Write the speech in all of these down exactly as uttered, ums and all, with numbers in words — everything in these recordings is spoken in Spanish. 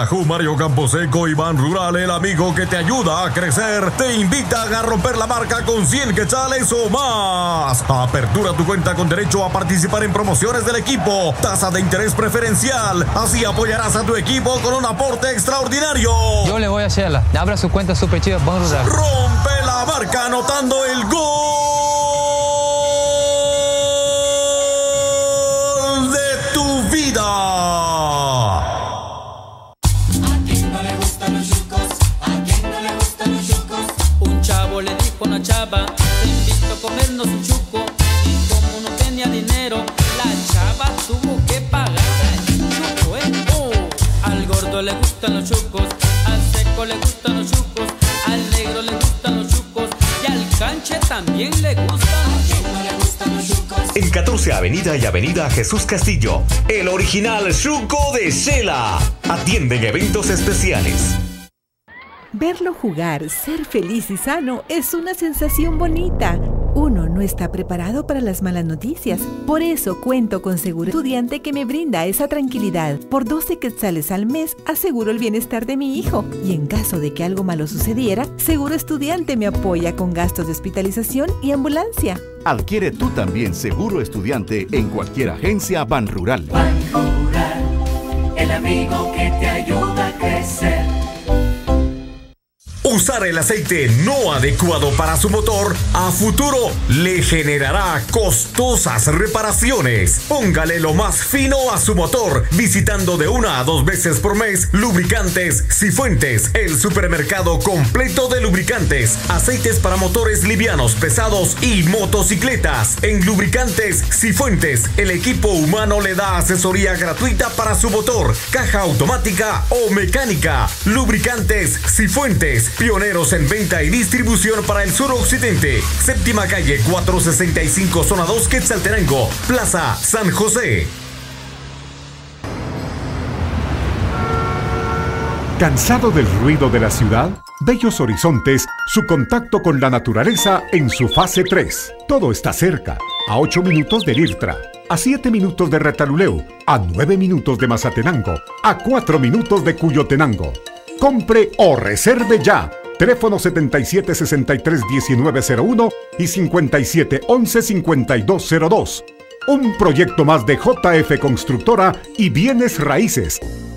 la J U Mario Camposeco y Ban Rural, el amigo que te ayuda a crecer, te invitan a romper la marca con cien quetzales o más. Apertura tu cuenta con derecho a participar en promociones del equipo. Tasa de interés preferencial. Así apoyarás a tu equipo con un aporte extraordinario. Yo le voy a hacerla. Abra su cuenta Super Chivas Ban Rural. Rompe la marca anotando el gol de tu vida. ¿A quién no le gustan los chucos? ¿A quién no le gustan los chucos? Un chavo le dijo a una chava, te invito a comernos un chuco. Y como no tenía dinero, la chava tuvo que pagar el chuco, ¿eh? Oh, al gordo le gustan los chucos, al seco le gustan los chucos, al negro le gustan los chucos y al canche también le gustan los chucos. ¿No le gustan los chucos? En catorce Avenida y Avenida Jesús Castillo, el original Chuco de Shela. Atienden eventos especiales. Verlo jugar, ser feliz y sano es una sensación bonita. Uno no está preparado para las malas noticias. Por eso cuento con Seguro Estudiante que me brinda esa tranquilidad. Por doce quetzales al mes aseguro el bienestar de mi hijo. Y en caso de que algo malo sucediera, Seguro Estudiante me apoya con gastos de hospitalización y ambulancia. Adquiere tú también Seguro Estudiante en cualquier agencia Ban Rural. Ban Rural, el amigo que te ayuda a crecer. Usar el aceite no adecuado para su motor a futuro le generará costosas reparaciones. Póngale lo más fino a su motor visitando de una a dos veces por mes Lubricantes Cifuentes, el supermercado completo de lubricantes, aceites para motores livianos, pesados y motocicletas. En Lubricantes Cifuentes, el equipo humano le da asesoría gratuita para su motor, caja automática o mecánica. Lubricantes Cifuentes, pioneros en venta y distribución para el suroccidente. Séptima calle cuatrocientos sesenta y cinco, zona dos, Quetzaltenango, Plaza San José. ¿Cansado del ruido de la ciudad? Bellos Horizontes, su contacto con la naturaleza en su fase tres. Todo está cerca, a ocho minutos de Lirtra, a siete minutos de Retaluleu, a nueve minutos de Mazatenango, a cuatro minutos de Cuyotenango. Compre o reserve ya. Teléfono setenta y siete sesenta y tres diecinueve cero uno y cincuenta y siete once cincuenta y dos cero dos. Un proyecto más de J F Constructora y Bienes Raíces.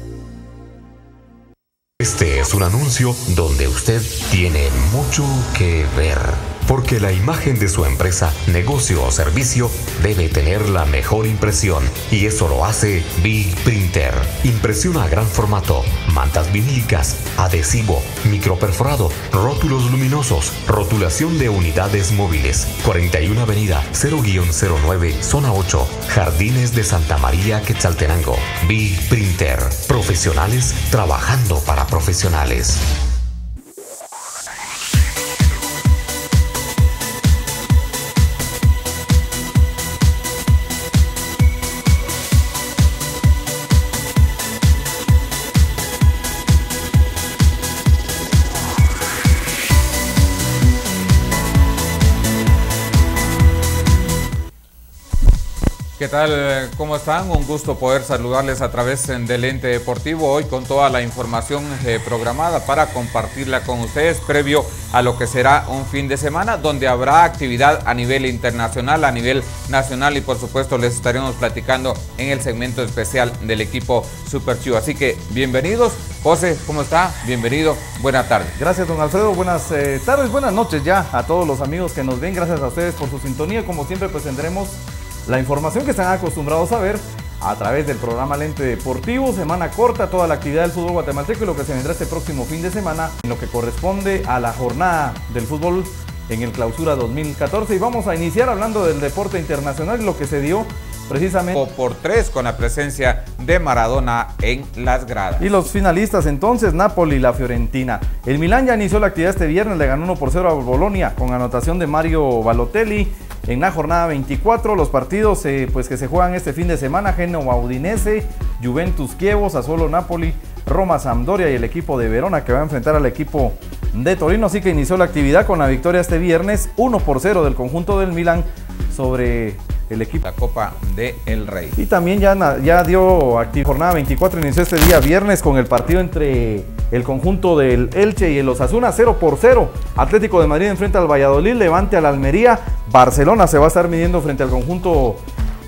Este es un anuncio donde usted tiene mucho que ver. Porque la imagen de su empresa, negocio o servicio debe tener la mejor impresión. Y eso lo hace Big Printer. Impresión a gran formato, mantas vinílicas, adhesivo, microperforado, rótulos luminosos, rotulación de unidades móviles. cuarenta y una Avenida cero cero nueve, Zona ocho, Jardines de Santa María, Quetzaltenango. Big Printer. Profesionales trabajando para profesionales. ¿Qué tal? ¿Cómo están? Un gusto poder saludarles a través del Ente Deportivo, hoy con toda la información eh, programada para compartirla con ustedes previo a lo que será un fin de semana donde habrá actividad a nivel internacional, a nivel nacional y por supuesto les estaremos platicando en el segmento especial del equipo Super Chivo. Así que bienvenidos. José, ¿cómo está? Bienvenido. Buenas tardes. Gracias, don Alfredo. Buenas eh, tardes, buenas noches ya a todos los amigos que nos ven. Gracias a ustedes por su sintonía. Como siempre, pues tendremos la información que están acostumbrados a ver a través del programa Lente Deportivo, semana corta, toda la actividad del fútbol guatemalteco y lo que se vendrá este próximo fin de semana en lo que corresponde a la jornada del fútbol en el Clausura dos mil catorce. Y vamos a iniciar hablando del deporte internacional y lo que se dio precisamente por tres con la presencia de Maradona en las gradas. Y los finalistas entonces, Napoli y la Fiorentina. El Milán ya inició la actividad este viernes, le ganó uno por cero a Bolonia con anotación de Mario Balotelli. En la jornada veinticuatro, los partidos eh, pues que se juegan este fin de semana: Génova Udinese, Juventus Kievo, Sassuolo Napoli, Roma Sampdoria y el equipo de Verona que va a enfrentar al equipo de Torino. Así que inició la actividad con la victoria este viernes uno por cero del conjunto del Milán sobre el equipo. La Copa del Rey. Y también ya, ya dio actividad. Jornada veinticuatro inició este día viernes con el partido entre el conjunto del Elche y el Osasuna, cero por cero. Atlético de Madrid enfrenta al Valladolid, Levante al Almería, Barcelona se va a estar midiendo frente al conjunto...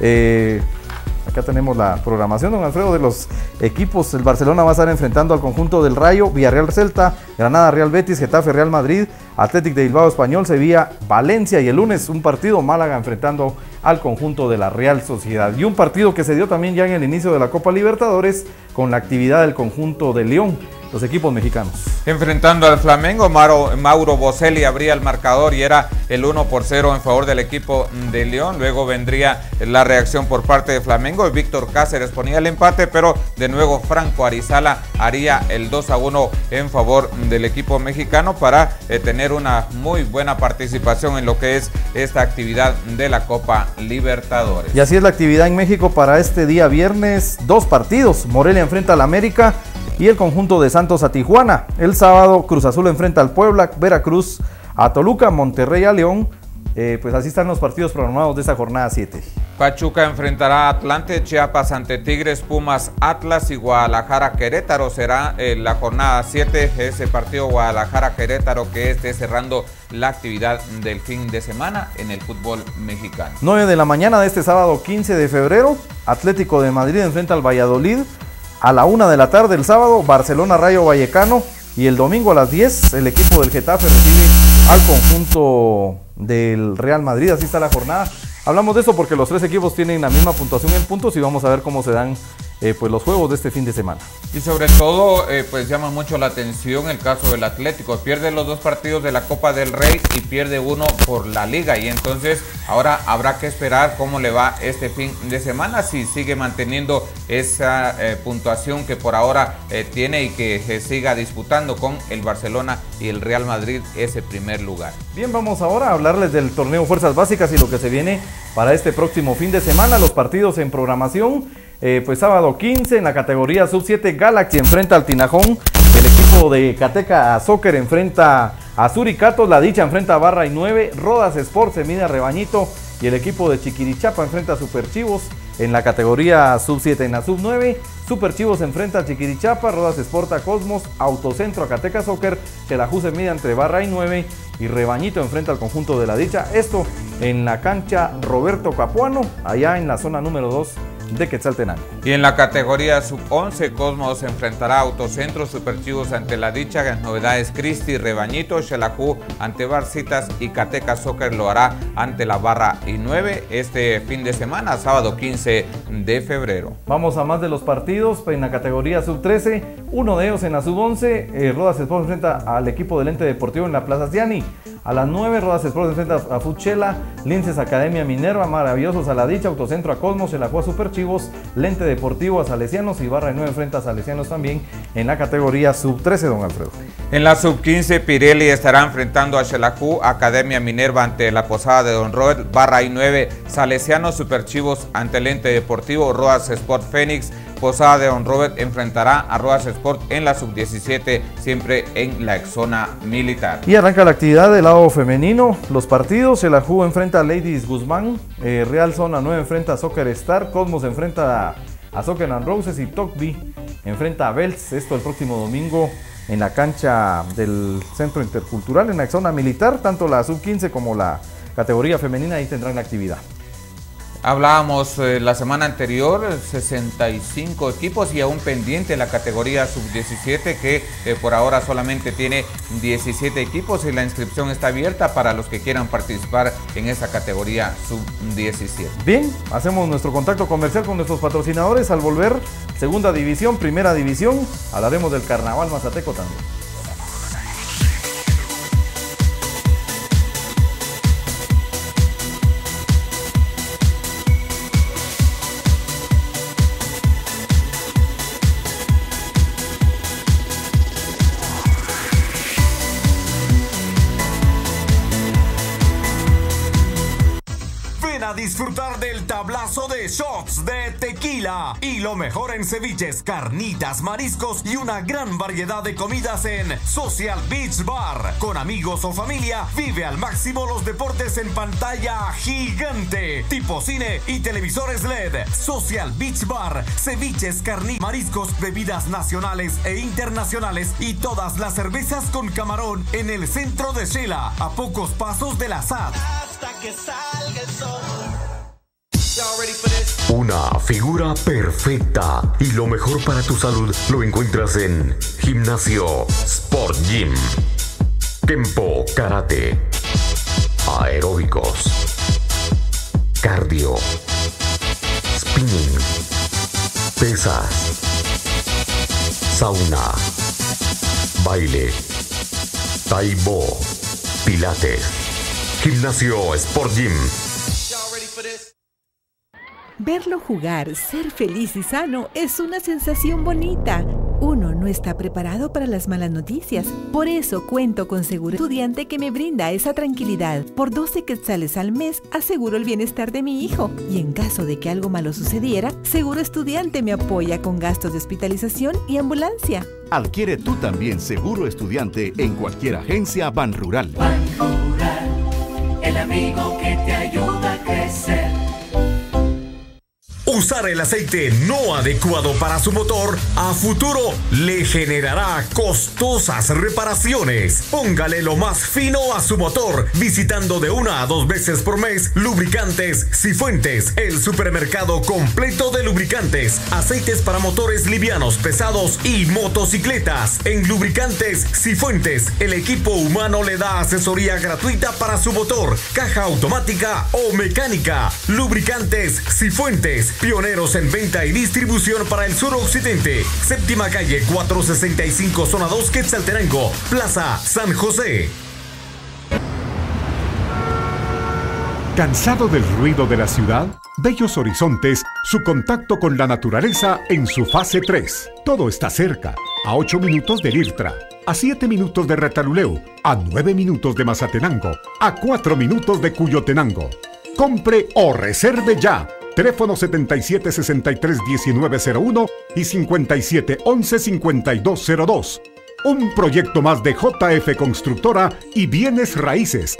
Eh, Acá tenemos la programación, don Alfredo, de los equipos. El Barcelona va a estar enfrentando al conjunto del Rayo, Villarreal Celta, Granada Real Betis, Getafe Real Madrid, Athletic de Bilbao Español, Sevilla, Valencia, y el lunes un partido Málaga enfrentando al conjunto de la Real Sociedad. Y un partido que se dio también ya en el inicio de la Copa Libertadores con la actividad del conjunto de León, los equipos mexicanos. Enfrentando al Flamengo, Mauro, Mauro Boselli abría el marcador y era el uno por cero en favor del equipo de León. Luego vendría la reacción por parte de Flamengo y Víctor Cáceres ponía el empate, pero de nuevo Franco Arizala haría el dos a uno en favor del equipo mexicano para eh, tener una muy buena participación en lo que es esta actividad de la Copa Libertadores. Y así es la actividad en México para este día viernes. Dos partidos, Morelia enfrenta al América y el conjunto de Santos a Tijuana. El sábado Cruz Azul enfrenta al Puebla, Veracruz a Toluca, Monterrey a León. Eh, pues así están los partidos programados de esa jornada siete. Pachuca enfrentará a Atlante, Chiapas ante Tigres, Pumas, Atlas y Guadalajara Querétaro. Será eh, la jornada siete, ese partido Guadalajara Querétaro que esté cerrando la actividad del fin de semana en el fútbol mexicano. nueve de la mañana de este sábado quince de febrero, Atlético de Madrid enfrenta al Valladolid. A la una de la tarde el sábado, Barcelona Rayo Vallecano, y el domingo a las diez el equipo del Getafe recibe al conjunto del Real Madrid. Así está la jornada. Hablamos de esto porque los tres equipos tienen la misma puntuación en puntos y vamos a ver cómo se dan eh, pues los juegos de este fin de semana. Y sobre todo, eh, pues llama mucho la atención el caso del Atlético. Pierde los dos partidos de la Copa del Rey y pierde uno por la Liga. Y entonces ahora habrá que esperar cómo le va este fin de semana, si sigue manteniendo esa eh, puntuación que por ahora eh, tiene y que se eh, siga disputando con el Barcelona y el Real Madrid ese primer lugar. Bien, vamos ahora a hablarles del torneo Fuerzas Básicas y lo que se viene para este próximo fin de semana. Los partidos en programación. Eh, pues sábado quince en la categoría sub siete, Galaxy enfrenta al Tinajón, el equipo de Cateca Soccer enfrenta a Suricatos, La Dicha enfrenta a Barra y nueve, Rodas Sport se mide a Rebañito y el equipo de Chiquirichapa enfrenta a Super Chivos. En la categoría sub siete, en la sub nueve, Super Chivos enfrenta a Chiquirichapa, Rodas Sport a Cosmos, Autocentro a Cateca Soccer, Chelajú se mide entre Barra y nueve y Rebañito enfrenta al conjunto de La Dicha. Esto en la cancha Roberto Capuano, allá en la zona número dos de Quetzaltenango. Y en la categoría sub once, Cosmos enfrentará a Autocentro, Super Chivos ante La Dicha, las novedades Cristi, Rebañito, Xelajú ante Barcitas y Cateca Soccer lo hará ante la Barra y nueve este fin de semana, sábado quince de febrero. Vamos a más de los partidos en la categoría sub trece, uno de ellos en la sub once, eh, Rodas Sport enfrenta al equipo del Ente Deportivo en la Plaza Ciani. A las nueve, Rodas Sport enfrenta a Fuchela, Linces Academia Minerva, Maravillosos a La Dicha, Autocentro a Cosmos, Xelajú a Super Chivos, Lente Deportivo a Salesianos y Barra y nueve enfrenta a Salesianos también en la categoría sub trece, don Alfredo. En la sub quince, Pirelli estará enfrentando a Xelajú, Academia Minerva ante la Posada de Don Robert, Barra y nueve, Salesianos, Super Chivos ante el Ente Deportivo, Rodas Sport Fénix, Posada de Don Robert enfrentará a Rodas Sport en la sub diecisiete, siempre en la zona militar. Y arranca la actividad del lado femenino, los partidos, Xelajú enfrenta a Ladies Guzmán, eh, Real Zona nueve enfrenta a Soccer Star, Cosmos enfrenta a, a Soccer and Roses y Tocby enfrenta a Belts, esto el próximo domingo en la cancha del Centro Intercultural en la zona militar, tanto la sub quince como la categoría femenina ahí tendrán la actividad. Hablábamos eh, la semana anterior, sesenta y cinco equipos y aún pendiente la categoría sub diecisiete que eh, por ahora solamente tiene diecisiete equipos y la inscripción está abierta para los que quieran participar en esa categoría sub diecisiete. Bien, hacemos nuestro contacto comercial con nuestros patrocinadores. Al volver, segunda división, primera división, hablaremos del Carnaval Mazateco también. a disfrutar del tablazo de shots de tequila y lo mejor en ceviches, carnitas, mariscos y una gran variedad de comidas en Social Beach Bar. Con amigos o familia, vive al máximo los deportes en pantalla gigante, tipo cine y televisores L E D. Social Beach Bar, ceviches, carnitas, mariscos, bebidas nacionales e internacionales y todas las cervezas con camarón en el centro de Shela, a pocos pasos de la S A T. Hasta que salga el sol. Una figura perfecta y lo mejor para tu salud lo encuentras en Gimnasio Sport Gym. Kempo Karate, aeróbicos, cardio, spinning, pesas, sauna, baile, taibo, pilates. Gimnasio Sport Gym. Verlo jugar, ser feliz y sano es una sensación bonita. Uno no está preparado para las malas noticias. Por eso cuento con Seguro Estudiante que me brinda esa tranquilidad. Por doce quetzales al mes aseguro el bienestar de mi hijo. Y en caso de que algo malo sucediera, Seguro Estudiante me apoya con gastos de hospitalización y ambulancia. Adquiere tú también Seguro Estudiante en cualquier agencia Banrural. Banrural, el amigo que te ayuda a crecer. Usar el aceite no adecuado para su motor a futuro le generará costosas reparaciones. Póngale lo más fino a su motor visitando de una a dos veces por mes Lubricantes Cifuentes, el supermercado completo de lubricantes, aceites para motores livianos, pesados y motocicletas. En Lubricantes Cifuentes, el equipo humano le da asesoría gratuita para su motor, caja automática o mecánica. Lubricantes Cifuentes, pioneros en venta y distribución para el suroccidente. Séptima calle cuatrocientos sesenta y cinco, zona dos, Quetzaltenango, Plaza San José. ¿Cansado del ruido de la ciudad? Bellos Horizontes, su contacto con la naturaleza en su fase tres. Todo está cerca, a ocho minutos de Lirtra, a siete minutos de Retaluleu, a nueve minutos de Mazatenango, a cuatro minutos de Cuyotenango. Compre o reserve ya. Teléfono setenta y siete sesenta y tres diecinueve cero uno y cincuenta y siete once cincuenta y dos cero dos. Un proyecto más de J F Constructora y Bienes Raíces.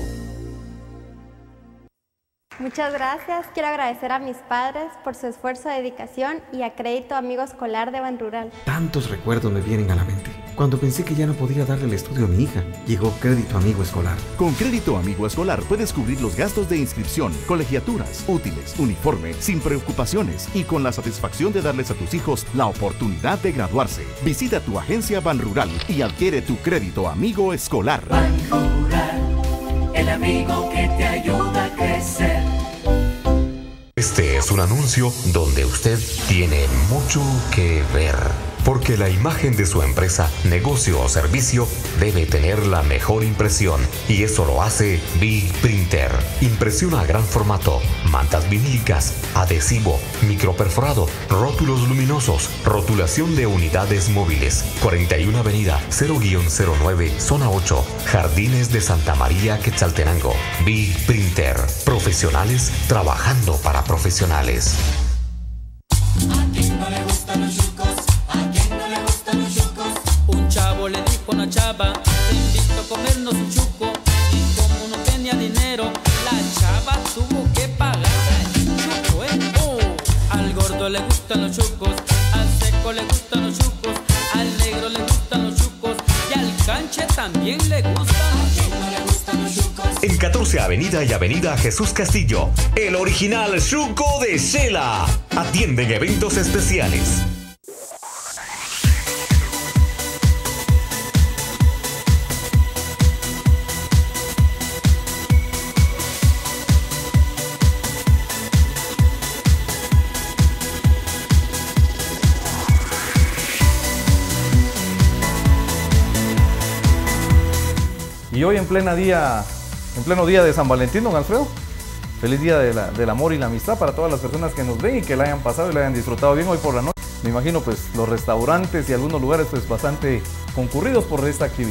Muchas gracias. Quiero agradecer a mis padres por su esfuerzo, dedicación y a Crédito Amigo Escolar de Banrural. Tantos recuerdos me vienen a la mente. Cuando pensé que ya no podía darle el estudio a mi hija, llegó Crédito Amigo Escolar. Con Crédito Amigo Escolar puedes cubrir los gastos de inscripción, colegiaturas, útiles, uniforme, sin preocupaciones y con la satisfacción de darles a tus hijos la oportunidad de graduarse. Visita tu agencia Banrural y adquiere tu Crédito Amigo Escolar. Banrural, el amigo que te ayuda a crecer. Este es un anuncio donde usted tiene mucho que ver. Porque la imagen de su empresa, negocio o servicio debe tener la mejor impresión. Y eso lo hace Big Printer. Impresión a gran formato, mantas vinílicas, adhesivo, microperforado, rótulos luminosos, rotulación de unidades móviles. cuarenta y una Avenida cero cero nueve, Zona ocho, Jardines de Santa María, Quetzaltenango. Big Printer. Profesionales trabajando para profesionales. ¿A quién no le gustan los chucos? ¿A quién no le gustan los chucos? Un chavo le dijo a una chava, te invito a comernos un chuco. Y como no tenía dinero, la chava tuvo que pagar el chuco, ¿eh? Oh, al gordo le gustan los chucos, al seco le gustan los chucos, al negro le gustan los chucos y al canche también le gustan los chucos. En catorce Avenida y Avenida Jesús Castillo, el original Chuco de Shela. Atienden eventos especiales. Y hoy en plena día, en pleno día de San Valentín, don Alfredo, feliz día de la, del amor y la amistad para todas las personas que nos ven y que la hayan pasado y la hayan disfrutado bien hoy por la noche. Me imagino pues los restaurantes y algunos lugares pues bastante concurridos por esta actividad.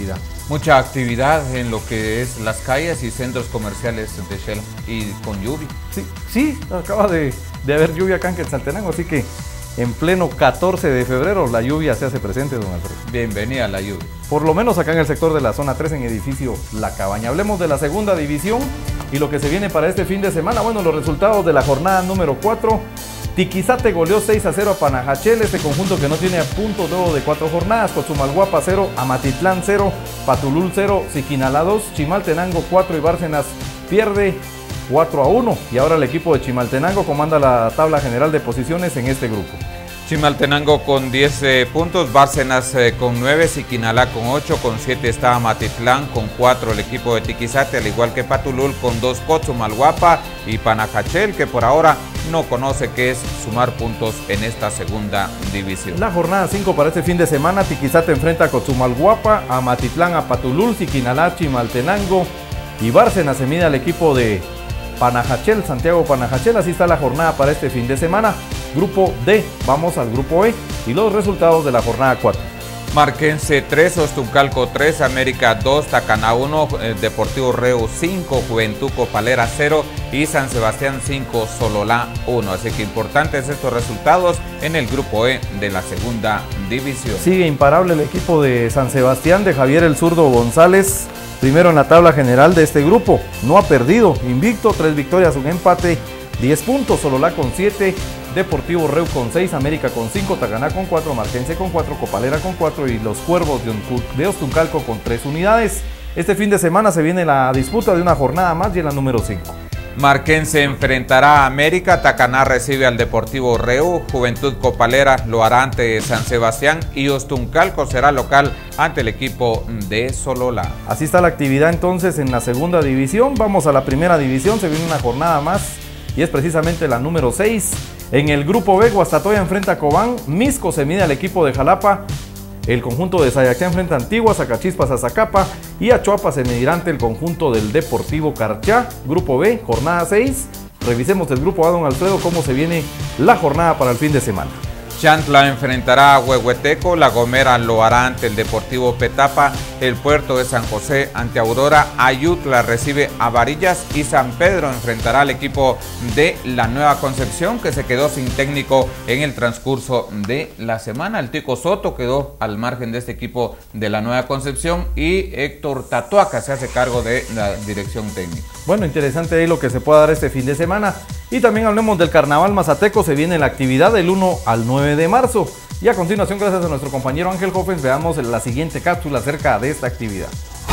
mucha actividad en lo que es las calles y centros comerciales de Shela y con lluvia. Sí, sí, acaba de, de haber lluvia acá en Quetzaltenango, así que en pleno catorce de febrero la lluvia se hace presente, don Alfredo. Bienvenida a la lluvia. Por lo menos acá en el sector de la zona tres, en edificio La Cabaña. Hablemos de la segunda división y lo que se viene para este fin de semana. Bueno, los resultados de la jornada número cuatro. Tiquizate goleó seis a cero a Panajachel, este conjunto que no tiene puntos luego de cuatro jornadas. Cochumalguapa cero, Amatitlán cero, Patulul cero, Siquinalá dos, Chimaltenango cuatro y Bárcenas pierde cuatro a uno. Y ahora el equipo de Chimaltenango comanda la tabla general de posiciones en este grupo. Chimaltenango con diez eh, puntos, Bárcenas eh, con nueve, Siquinalá con ocho, con siete está Amatitlán, con cuatro el equipo de Tiquizate, al igual que Patulul con dos Cochumalguapa y Panajachel, que por ahora no conoce qué es sumar puntos en esta segunda división. La jornada cinco para este fin de semana, Tiquizate enfrenta a Cochumalguapa, Amatitlán a Patulul, Siquinalá, Chimaltenango y Bárcenas se mide al equipo de Panajachel, Santiago Panajachel. Así está la jornada para este fin de semana. Grupo D, vamos al grupo E y los resultados de la jornada cuatro. Marquense tres, Ostuncalco tres, América dos, Tacaná uno, Deportivo Reu cinco, Juventud Copalera cero y San Sebastián cinco, Sololá uno. Así que importantes estos resultados en el grupo E de la segunda división. Sigue imparable el equipo de San Sebastián de Javier el Zurdo González, primero en la tabla general de este grupo. No ha perdido, invicto, tres victorias, un empate, diez puntos, Sololá con siete, Deportivo Reu con seis, América con cinco, Tacaná con cuatro, Marquense con cuatro, Copalera con cuatro y los Cuervos de Ostuncalco con tres unidades. Este fin de semana se viene la disputa de una jornada más y en la número cinco. Marquense enfrentará a América, Tacaná recibe al Deportivo Reu, Juventud Copalera lo hará ante San Sebastián y Ostuncalco será local ante el equipo de Sololá. Así está la actividad entonces en la segunda división. Vamos a la primera división, se viene una jornada más y es precisamente la número seis. En el grupo B, Guastatoya enfrenta a Cobán, Misco se mide al equipo de Jalapa, el conjunto de Sayacá enfrenta a Antigua, Zacachispas a Zacapa y a Chuapa se medirá ante el conjunto del Deportivo Carchá. Grupo B, jornada seis. Revisemos el grupo A, don Alfredo, cómo se viene la jornada para el fin de semana. Chantla enfrentará a Huehueteco, La Gomera lo hará ante el Deportivo Petapa, el Puerto de San José ante Aurora, Ayutla recibe a Varillas y San Pedro enfrentará al equipo de la Nueva Concepción, que se quedó sin técnico en el transcurso de la semana. El Tico Soto quedó al margen de este equipo de la Nueva Concepción y Héctor Tatuaca se hace cargo de la dirección técnica. Bueno, interesante ahí lo que se pueda dar este fin de semana. Y también hablemos del Carnaval Mazateco, se viene la actividad del uno al nueve de marzo. Y a continuación, gracias a nuestro compañero Ángel Hoffens, veamos la siguiente cápsula acerca de esta actividad.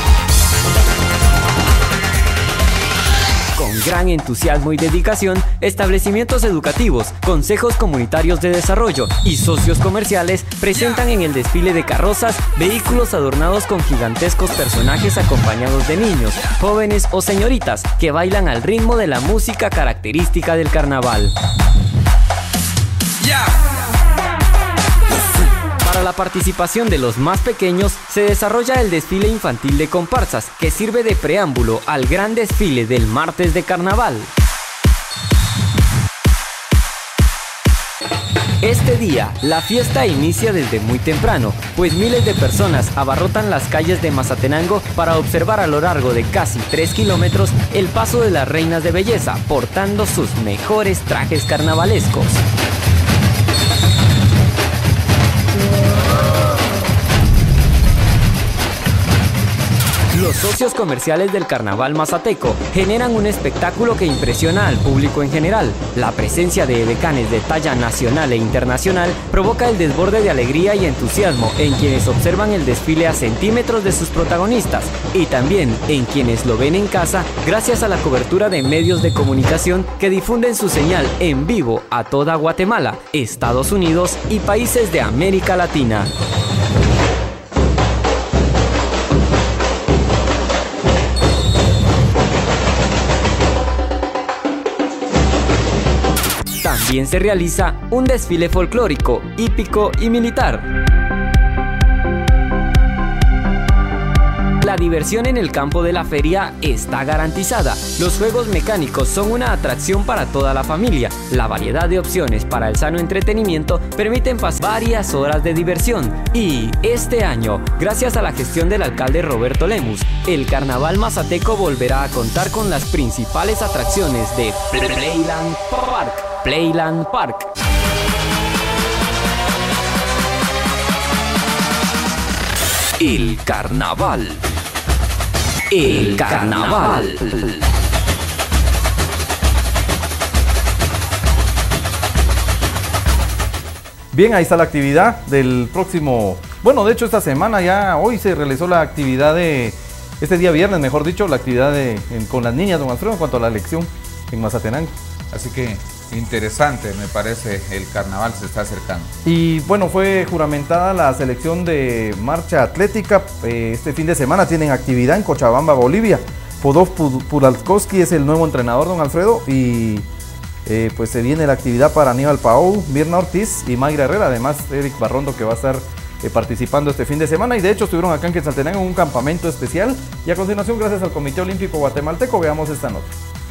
Con gran entusiasmo y dedicación, establecimientos educativos, consejos comunitarios de desarrollo y socios comerciales presentan en el desfile de carrozas vehículos adornados con gigantescos personajes acompañados de niños, jóvenes o señoritas que bailan al ritmo de la música característica del carnaval. Para la participación de los más pequeños, se desarrolla el desfile infantil de comparsas, que sirve de preámbulo al gran desfile del martes de carnaval. Este día, la fiesta inicia desde muy temprano, pues miles de personas abarrotan las calles de Mazatenango para observar a lo largo de casi tres kilómetros el paso de las reinas de belleza, portando sus mejores trajes carnavalescos. Los socios comerciales del Carnaval Mazateco generan un espectáculo que impresiona al público en general. La presencia de edecanes de talla nacional e internacional provoca el desborde de alegría y entusiasmo en quienes observan el desfile a centímetros de sus protagonistas y también en quienes lo ven en casa gracias a la cobertura de medios de comunicación que difunden su señal en vivo a toda Guatemala, Estados Unidos y países de América Latina. También se realiza un desfile folclórico, hípico y militar. La La diversión en el campo de la feria está garantizada. Los juegos mecánicos son una atracción para toda la familia. La variedad de opciones para el sano entretenimiento permiten pasar varias horas de diversión. Y este año, gracias a la gestión del alcalde Roberto Lemus, el Carnaval Mazateco volverá a contar con las principales atracciones de Playland Park. Playland Park. El Carnaval. El Carnaval. Bien, ahí está la actividad del próximo... Bueno, de hecho esta semana ya, hoy se realizó la actividad de... Este día viernes, mejor dicho, la actividad de, en, con las niñas, don Alfredo, en cuanto a la elección en Mazatenango. Así que interesante, me parece, el carnaval se está acercando. Y bueno, fue juramentada la selección de marcha atlética. Eh, este fin de semana tienen actividad en Cochabamba, Bolivia. Podov Pulalkowski es el nuevo entrenador, don Alfredo, y eh, pues se viene la actividad para Aníbal Paou, Mirna Ortiz y Mayra Herrera. Además, Eric Barrondo, que va a estar eh, participando este fin de semana. Y de hecho estuvieron acá en Quetzaltenango en un campamento especial. Y a continuación, gracias al Comité Olímpico Guatemalteco, veamos esta nota.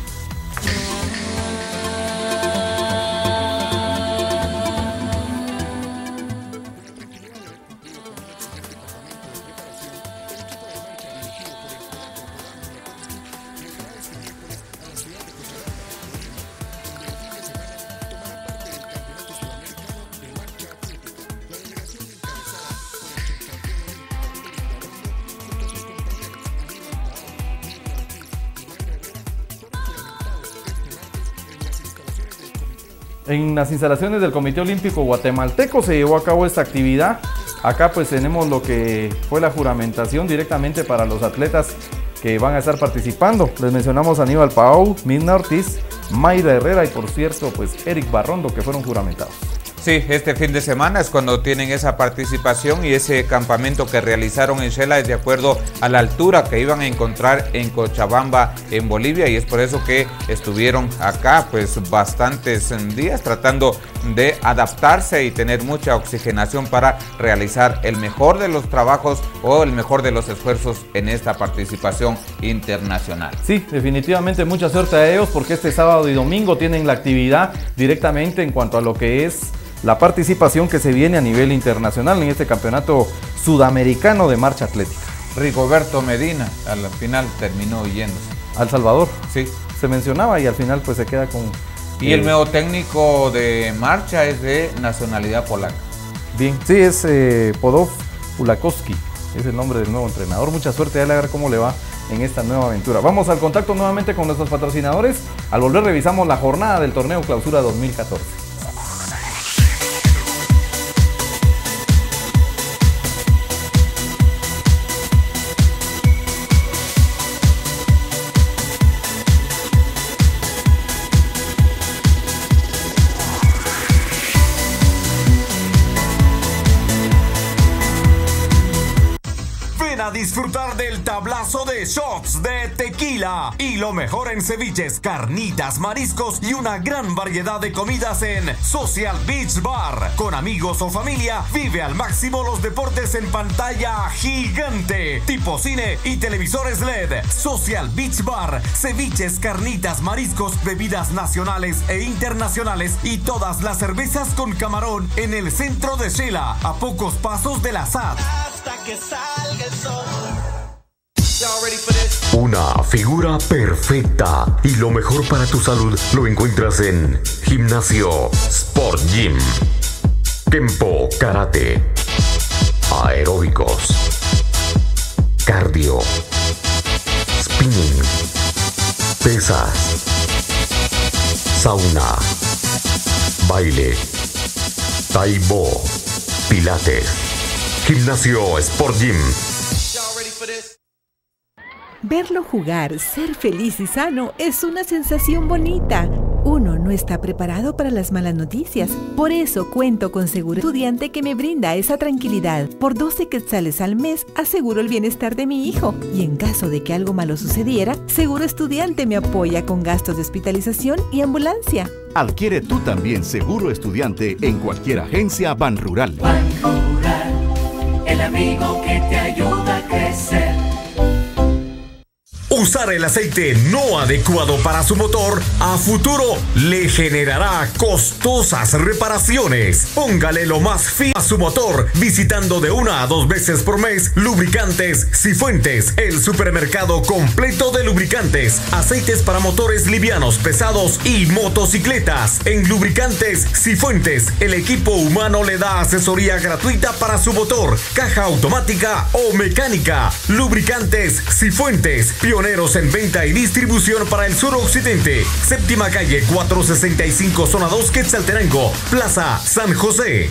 En las instalaciones del Comité Olímpico Guatemalteco se llevó a cabo esta actividad. Acá pues tenemos lo que fue la juramentación directamente para los atletas que van a estar participando. Les mencionamos a Aníbal Paou, Mirna Ortiz, Mayra Herrera y por cierto pues Eric Barrondo, que fueron juramentados. Sí, este fin de semana es cuando tienen esa participación y ese campamento que realizaron en Xela es de acuerdo a la altura que iban a encontrar en Cochabamba, en Bolivia, y es por eso que estuvieron acá pues bastantes días tratando de adaptarse y tener mucha oxigenación para realizar el mejor de los trabajos o el mejor de los esfuerzos en esta participación internacional. Sí, definitivamente mucha suerte a ellos porque este sábado y domingo tienen la actividad directamente en cuanto a lo que es la participación que se viene a nivel internacional en este campeonato sudamericano de marcha atlética. Rigoberto Medina al final terminó yéndose al Salvador. Sí. Se mencionaba y al final pues se queda con... Y eh, el nuevo técnico de marcha es de nacionalidad polaca. Bien, sí, es eh, Podov Pulalkowski, es el nombre del nuevo entrenador. Mucha suerte, a ver cómo le va en esta nueva aventura. Vamos al contacto nuevamente con nuestros patrocinadores. Al volver revisamos la jornada del torneo Clausura dos mil catorce. A disfrutar del tablazo de shots de tequila y lo mejor en ceviches, carnitas, mariscos y una gran variedad de comidas en Social Beach Bar. Con amigos o familia, vive al máximo los deportes en pantalla gigante, tipo cine y televisores L E D. Social Beach Bar, ceviches, carnitas, mariscos, bebidas nacionales e internacionales y todas las cervezas con camarón en el centro de Xela, a pocos pasos de la S A T. Hasta que salga el sol. Una figura perfecta y lo mejor para tu salud lo encuentras en Gimnasio Sport Gym. Kempo Karate, aeróbicos, cardio, spinning, pesas, sauna, baile, taibo, pilates. Gimnasio Sport Gym. Verlo jugar, ser feliz y sano es una sensación bonita. Uno no está preparado para las malas noticias. Por eso cuento con Seguro Estudiante que me brinda esa tranquilidad. Por doce quetzales al mes aseguro el bienestar de mi hijo. Y en caso de que algo malo sucediera, Seguro Estudiante me apoya con gastos de hospitalización y ambulancia. Adquiere tú también Seguro Estudiante en cualquier agencia Banrural. Banrural, el amigo que te ayuda a crecer. Usar el aceite no adecuado para su motor a futuro le generará costosas reparaciones. Póngale lo más fino a su motor visitando de una a dos veces por mes Lubricantes Cifuentes, el supermercado completo de lubricantes, aceites para motores livianos, pesados y motocicletas. En Lubricantes Cifuentes, el equipo humano le da asesoría gratuita para su motor, caja automática o mecánica. Lubricantes Cifuentes, pioneros en venta y distribución para el suroccidente. Séptima calle cuatrocientos sesenta y cinco, zona dos, Quetzaltenango, Plaza San José.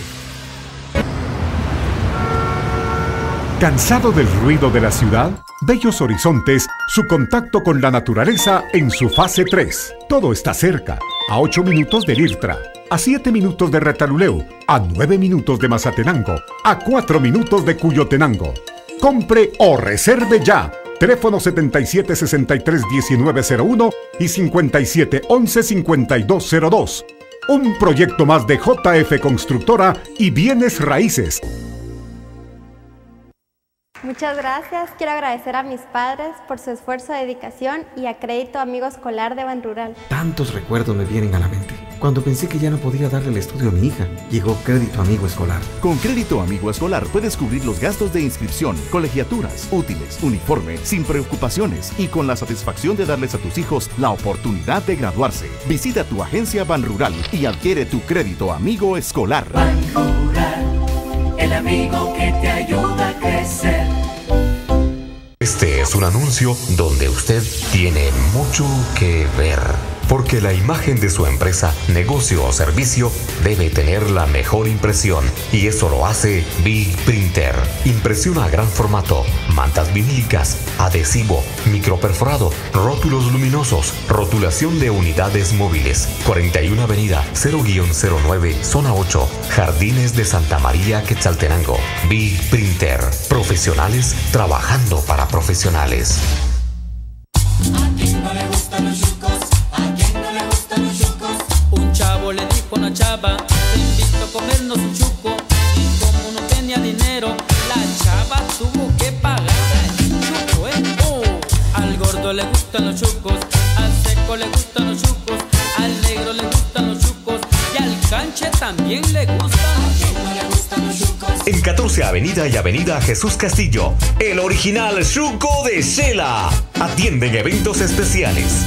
¿Cansado del ruido de la ciudad? Bellos Horizontes, su contacto con la naturaleza en su fase tres. Todo está cerca, a ocho minutos de Lirtra, a siete minutos de Retaluleu, a nueve minutos de Mazatenango, a cuatro minutos de Cuyotenango. Compre o reserve ya. Teléfono setenta y siete sesenta y tres diecinueve cero uno y cincuenta y siete once cincuenta y dos cero dos. Un proyecto más de J F Constructora y Bienes Raíces. Muchas gracias. Quiero agradecer a mis padres por su esfuerzo, dedicación y a Crédito Amigo Escolar de Banrural. Tantos recuerdos me vienen a la mente. Cuando pensé que ya no podía darle el estudio a mi hija, llegó Crédito Amigo Escolar. Con Crédito Amigo Escolar puedes cubrir los gastos de inscripción, colegiaturas, útiles, uniforme, sin preocupaciones y con la satisfacción de darles a tus hijos la oportunidad de graduarse. Visita tu agencia Banrural y adquiere tu Crédito Amigo Escolar. Banrural, el amigo que te ayuda a crecer. Este es un anuncio donde usted tiene mucho que ver. Porque la imagen de su empresa, negocio o servicio debe tener la mejor impresión y eso lo hace Big Printer. Impresión a gran formato, mantas vinílicas, adhesivo, microperforado, rótulos luminosos, rotulación de unidades móviles. cuarenta y una Avenida cero cero nueve, Zona ocho, Jardines de Santa María, Quetzaltenango. Big Printer. Profesionales trabajando para profesionales. ¿A quién no le gustan los chucos? Un chavo le dijo a una chava, te invito a comernos un chuco. Y como no tenía dinero, la chava tuvo que pagar el chuco, ¿eh? Oh, al gordo le gustan los chucos, al seco le gustan los chucos, al negro le gustan los chucos y al canche también le gustan los chucos. ¿No le gustan los chucos? En catorce Avenida y Avenida Jesús Castillo, el original chuco de Shela. Atienden eventos especiales.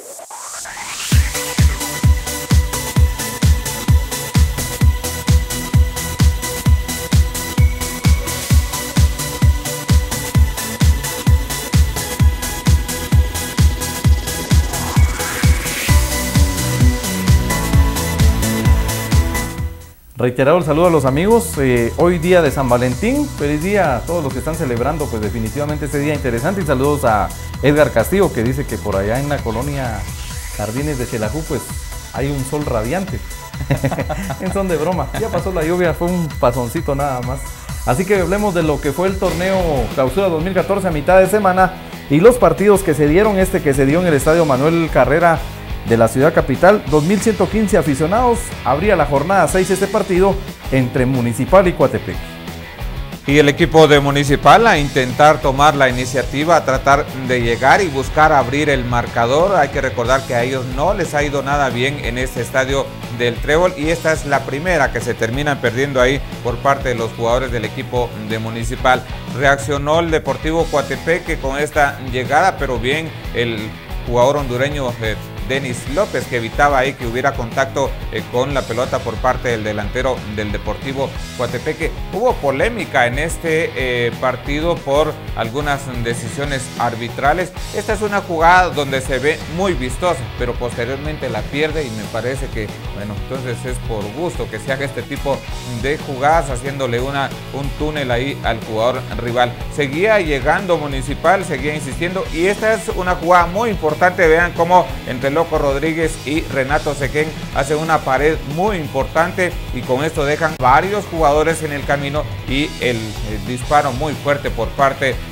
Reiterado el saludo a los amigos, eh, hoy día de San Valentín, feliz día a todos los que están celebrando pues definitivamente este día interesante y saludos a Edgar Castillo que dice que por allá en la colonia Jardines de Xelajú pues hay un sol radiante, en son de broma, ya pasó la lluvia, fue un pasoncito nada más, así que hablemos de lo que fue el torneo Clausura dos mil catorce a mitad de semana y los partidos que se dieron, este que se dio en el Estadio Manuel Carrera de la ciudad capital, dos mil ciento quince aficionados, abría la jornada seis este partido entre Municipal y Coatepec. Y el equipo de Municipal a intentar tomar la iniciativa, a tratar de llegar y buscar abrir el marcador. Hay que recordar que a ellos no les ha ido nada bien en este estadio del Trébol y esta es la primera que se terminan perdiendo ahí por parte de los jugadores del equipo de Municipal. Reaccionó el Deportivo Coatepec con esta llegada, pero bien el jugador hondureño eh, Denis López, que evitaba ahí que hubiera contacto eh, con la pelota por parte del delantero del Deportivo Coatepeque. Hubo polémica en este eh, partido por algunas decisiones arbitrales. Esta es una jugada donde se ve muy vistosa, pero posteriormente la pierde y me parece que, bueno, entonces es por gusto que se haga este tipo de jugadas, haciéndole una, un túnel ahí al jugador rival. Seguía llegando Municipal, seguía insistiendo y esta es una jugada muy importante. Vean cómo entre Loco Rodríguez y Renato Sequén hacen una pared muy importante y con esto dejan varios jugadores en el camino y el, el disparo muy fuerte por parte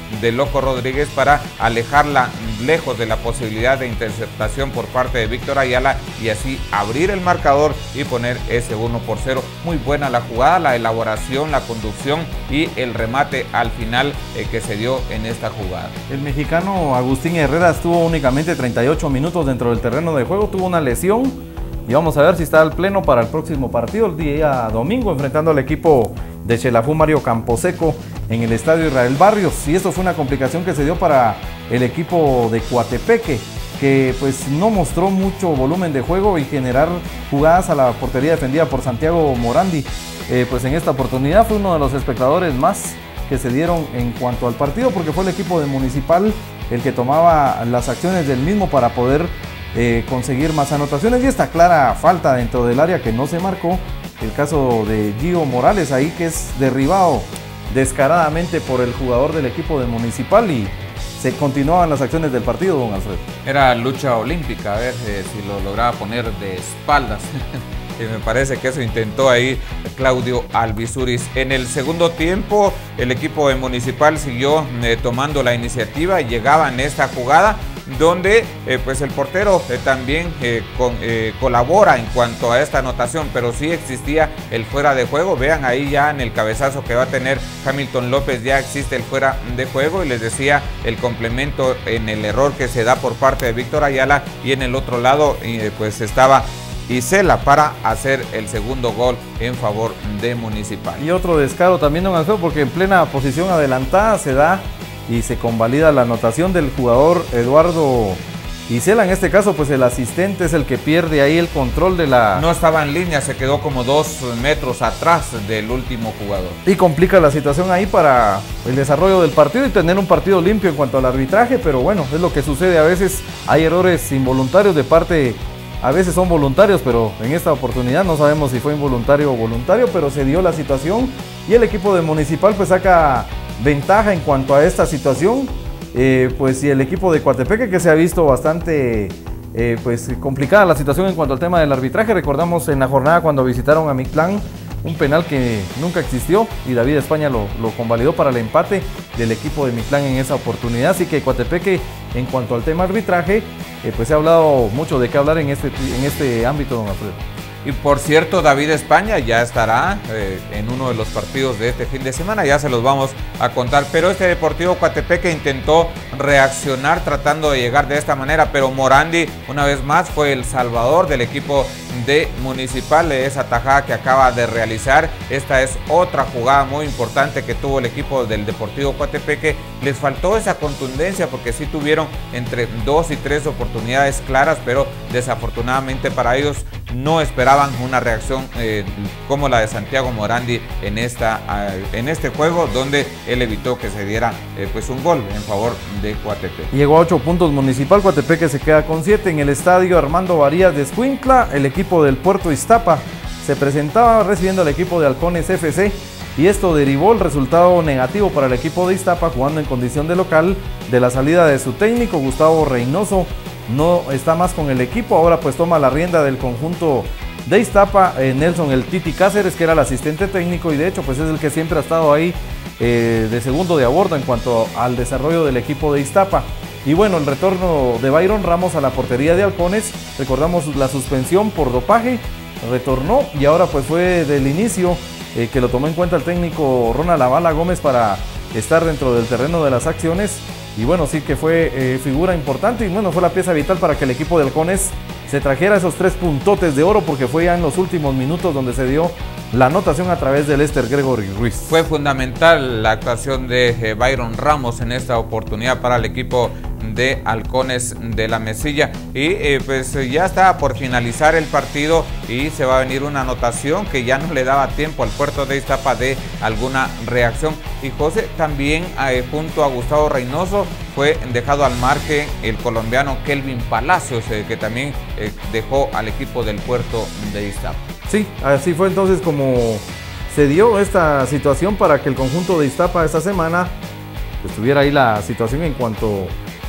de Loco Rodríguez para alejarla lejos de la posibilidad de interceptación por parte de Víctor Ayala y así abrir el marcador y poner ese uno por cero. Muy buena la jugada, la elaboración, la conducción y el remate al final eh, que se dio en esta jugada. El mexicano Agustín Herrera estuvo únicamente treinta y ocho minutos dentro del terreno de juego, tuvo una lesión y vamos a ver si está al pleno para el próximo partido el día domingo enfrentando al equipo de Xelajú Mario Camposeco en el estadio Israel Barrios. Y esto fue una complicación que se dio para el equipo de Coatepeque, que pues no mostró mucho volumen de juego y generar jugadas a la portería defendida por Santiago Morandi. Eh, pues en esta oportunidad fue uno de los espectadores más que se dieron en cuanto al partido, porque fue el equipo de Municipal el que tomaba las acciones del mismo para poder eh, conseguir más anotaciones, y esta clara falta dentro del área que no se marcó. El caso de Gio Morales ahí, que es derribado descaradamente por el jugador del equipo de Municipal, y se continuaban las acciones del partido, don Alfredo. Era lucha olímpica, a ver eh, si lo lograba poner de espaldas. Y me parece que eso intentó ahí Claudio Albizuris. En el segundo tiempo, el equipo de Municipal siguió eh, tomando la iniciativa y llegaba en esta jugada donde eh, pues el portero eh, también eh, con, eh, colabora en cuanto a esta anotación, pero sí existía el fuera de juego. Vean ahí ya en el cabezazo que va a tener Hamilton López, ya existe el fuera de juego, y les decía el complemento en el error que se da por parte de Víctor Ayala, y en el otro lado eh, pues estaba Isela para hacer el segundo gol en favor de Municipal. Y otro descaro también, don Alfredo, porque en plena posición adelantada se da y se convalida la anotación del jugador Eduardo Isela. En este caso, pues el asistente es el que pierde ahí el control de la... No estaba en línea, se quedó como dos metros atrás del último jugador. Y complica la situación ahí para el desarrollo del partido y tener un partido limpio en cuanto al arbitraje, pero bueno, es lo que sucede a veces. Hay errores involuntarios de parte, a veces son voluntarios, pero en esta oportunidad no sabemos si fue involuntario o voluntario, pero se dio la situación y el equipo de Municipal pues saca ventaja en cuanto a esta situación. Eh, pues y el equipo de Coatepeque, que se ha visto bastante eh, pues complicada la situación en cuanto al tema del arbitraje. Recordamos en la jornada cuando visitaron a Mictlán, un penal que nunca existió y David España lo, lo convalidó para el empate del equipo de Mictlán en esa oportunidad. Así que Coatepeque, en cuanto al tema arbitraje, eh, pues se ha hablado mucho de qué hablar en este, en este ámbito, don Alfredo. Y por cierto, David España ya estará eh, en uno de los partidos de este fin de semana, ya se los vamos a contar. Pero este Deportivo Coatepeque intentó reaccionar tratando de llegar de esta manera, pero Morandi una vez más fue el salvador del equipo de Municipal de esa tajada que acaba de realizar. Esta es otra jugada muy importante que tuvo el equipo del Deportivo Coatepeque. Les faltó esa contundencia porque sí tuvieron entre dos y tres oportunidades claras, pero desafortunadamente para ellos no esperaban una reacción eh, como la de Santiago Morandi en, esta, uh, en este juego, donde él evitó que se diera eh, pues un gol en favor de Coatepeque. Llegó a ocho puntos Municipal, Coatepeque se queda con siete. En el estadio Armando Varías de Escuintla, el equipo del Puerto Iztapa se presentaba recibiendo al equipo de Halcones F C, y esto derivó el resultado negativo para el equipo de Iztapa, jugando en condición de local. De la salida de su técnico Gustavo Reynoso, no está más con el equipo. Ahora pues toma la rienda del conjunto de Iztapa eh, Nelson el Titi Cáceres, que era el asistente técnico, y de hecho pues es el que siempre ha estado ahí eh, de segundo de a bordo en cuanto al desarrollo del equipo de Iztapa. Y bueno, el retorno de Byron Ramos a la portería de Halcones, recordamos la suspensión por dopaje, retornó y ahora pues fue del inicio eh, que lo tomó en cuenta el técnico Ronald Lavala Gómez para estar dentro del terreno de las acciones. Y bueno, sí que fue eh, figura importante, y bueno, fue la pieza vital para que el equipo de Halcones se trajera esos tres puntotes de oro, porque fue ya en los últimos minutos donde se dio la anotación a través de Lester Gregory Ruiz. Fue fundamental la actuación de eh, Byron Ramos en esta oportunidad para el equipo de Halcones de la Mesilla. Y eh, pues ya está por finalizar el partido y se va a venir una anotación que ya no le daba tiempo al Puerto de Iztapa de alguna reacción. Y José, también eh, junto a Gustavo Reynoso fue dejado al margen el colombiano Kelvin Palacios, eh, que también eh, dejó al equipo del Puerto de Iztapa. Sí, así fue entonces como se dio esta situación para que el conjunto de Iztapa esta semana estuviera ahí la situación en cuanto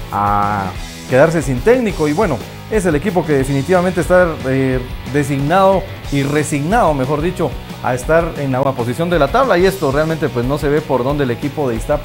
a quedarse sin técnico. Y bueno, es el equipo que definitivamente está eh, designado y resignado, mejor dicho, a estar en la posición de la tabla, y esto realmente pues no se ve por dónde el equipo de Iztapa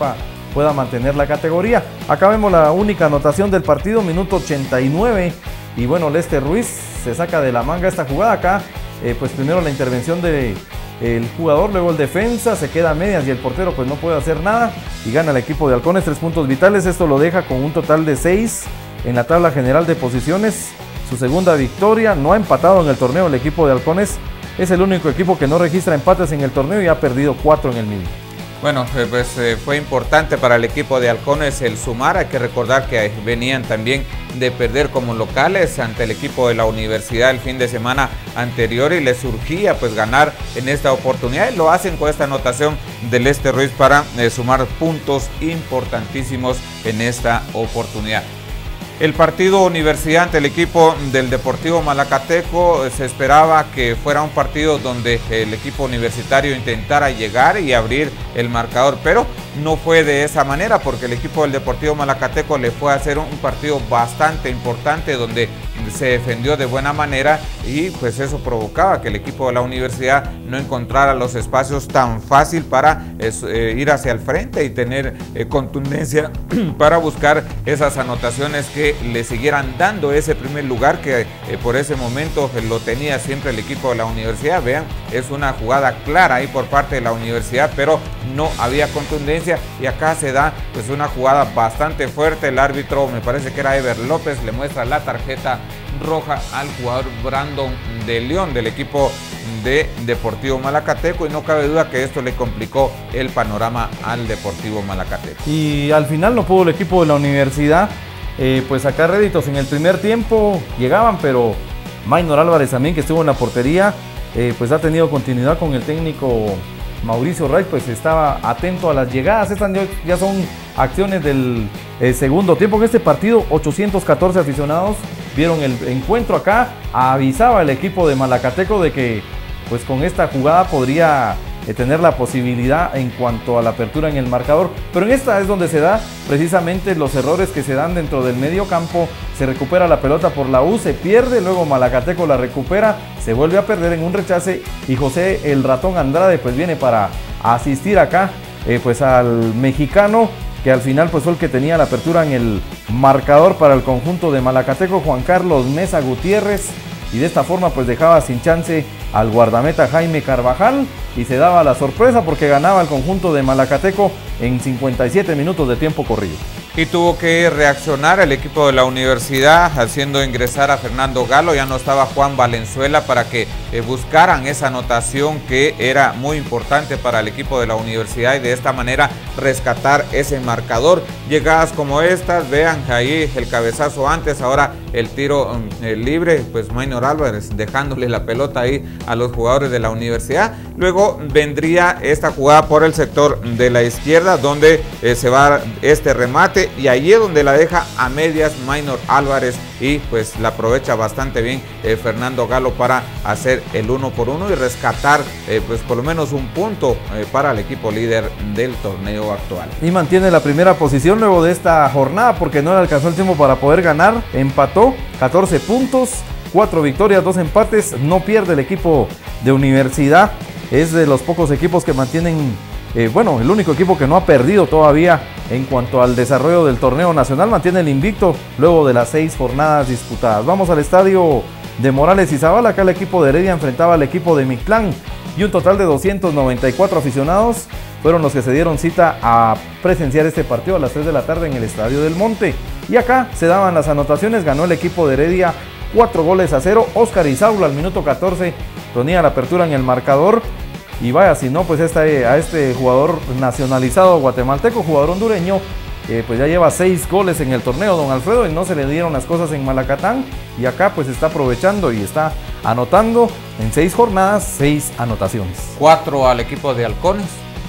pueda mantener la categoría. Acá vemos la única anotación del partido, minuto ochenta y nueve, y bueno, Lester Ruiz se saca de la manga esta jugada acá, eh, pues primero la intervención de el jugador, luego el defensa, se queda a medias y el portero pues no puede hacer nada y gana el equipo de Halcones tres puntos vitales. Esto lo deja con un total de seis en la tabla general de posiciones, su segunda victoria, no ha empatado en el torneo el equipo de Halcones, es el único equipo que no registra empates en el torneo y ha perdido cuatro en el mismo. Bueno, pues eh, fue importante para el equipo de Halcones el sumar. Hay que recordar que venían también de perder como locales ante el equipo de la Universidad el fin de semana anterior y les surgía pues ganar en esta oportunidad y lo hacen con esta anotación de Lester Ruiz para eh, sumar puntos importantísimos en esta oportunidad. El partido Universidad ante el equipo del Deportivo Malacateco, se esperaba que fuera un partido donde el equipo universitario intentara llegar y abrir el marcador, pero no fue de esa manera porque el equipo del Deportivo Malacateco le fue a hacer un partido bastante importante donde se defendió de buena manera y pues eso provocaba que el equipo de la Universidad no encontrara los espacios tan fácil para eh, ir hacia el frente y tener eh, contundencia para buscar esas anotaciones que le siguieran dando ese primer lugar que eh, por ese momento lo tenía siempre el equipo de la Universidad. Vean, es una jugada clara ahí por parte de la Universidad, pero no había contundencia y acá se da pues una jugada bastante fuerte. El árbitro, me parece que era Ever López, le muestra la tarjeta roja al jugador Brandon de León del equipo de Deportivo Malacateco y no cabe duda que esto le complicó el panorama al Deportivo Malacateco. Y al final no pudo el equipo de la Universidad eh, pues sacar réditos. En el primer tiempo llegaban, pero Maynor Álvarez también, que estuvo en la portería, eh, pues ha tenido continuidad con el técnico Mauricio Rey, pues estaba atento a las llegadas. Estas ya son acciones del eh, segundo tiempo. En este partido ochocientos catorce aficionados vieron el encuentro acá. Avisaba el equipo de Malacateco de que pues con esta jugada podría eh, tener la posibilidad en cuanto a la apertura en el marcador, pero en esta es donde se da precisamente los errores que se dan dentro del medio campo. Se recupera la pelota por la U, se pierde, luego Malacateco la recupera, se vuelve a perder en un rechace y José el Ratón Andrade pues viene para asistir acá eh, pues al mexicano, que al final pues fue el que tenía la apertura en el marcador para el conjunto de Malacateco, Juan Carlos Mesa Gutiérrez, y de esta forma pues dejaba sin chance al guardameta Jaime Carvajal y se daba la sorpresa porque ganaba el conjunto de Malacateco en cincuenta y siete minutos de tiempo corrido. Y tuvo que reaccionar el equipo de la Universidad haciendo ingresar a Fernando Galo. Ya no estaba Juan Valenzuela para que eh, buscaran esa anotación que era muy importante para el equipo de la Universidad y de esta manera rescatar ese marcador. Llegadas como estas, vean ahí el cabezazo antes, ahora el tiro eh, libre, pues Maynor Álvarez dejándole la pelota ahí a los jugadores de la Universidad. Luego vendría esta jugada por el sector de la izquierda donde eh, se va este remate y allí es donde la deja a medias Maynor Álvarez y pues la aprovecha bastante bien eh, Fernando Galo para hacer el uno por uno y rescatar eh, pues por lo menos un punto eh, para el equipo líder del torneo actual. Y mantiene la primera posición luego de esta jornada porque no le alcanzó el tiempo para poder ganar, empató catorce puntos, cuatro victorias, dos empates, no pierde el equipo de Universidad, es de los pocos equipos que mantienen, eh, bueno, el único equipo que no ha perdido todavía en cuanto al desarrollo del torneo nacional, mantiene el invicto luego de las seis jornadas disputadas. Vamos al estadio de Morales y Zavala, acá el equipo de Heredia enfrentaba al equipo de Mictlán y un total de doscientos noventa y cuatro aficionados fueron los que se dieron cita a presenciar este partido a las tres de la tarde en el Estadio del Monte. Y acá se daban las anotaciones, ganó el equipo de Heredia cuatro goles a cero, Oscar Isaula al minuto catorce ponía la apertura en el marcador. Y vaya, si no, pues esta, a este jugador nacionalizado guatemalteco, jugador hondureño, eh, pues ya lleva seis goles en el torneo, don Alfredo, y no se le dieron las cosas en Malacatán. Y acá pues está aprovechando y está anotando en seis jornadas, seis anotaciones. Cuatro al equipo de Halcones,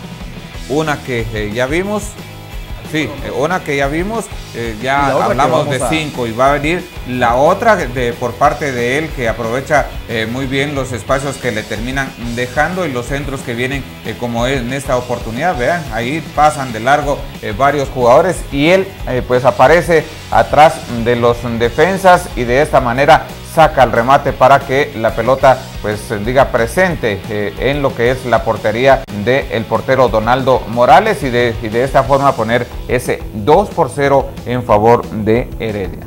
una que eh, ya vimos. Sí, una que ya vimos, eh, ya hablamos de cinco a... y va a venir la otra de, por parte de él que aprovecha eh, muy bien los espacios que le terminan dejando y los centros que vienen eh, como en esta oportunidad. Vean, ahí pasan de largo eh, varios jugadores y él eh, pues aparece atrás de los defensas y de esta manera saca el remate para que la pelota pues diga presente eh, en lo que es la portería del portero Donaldo Morales y de, y de esta forma poner ese dos por cero en favor de Heredia.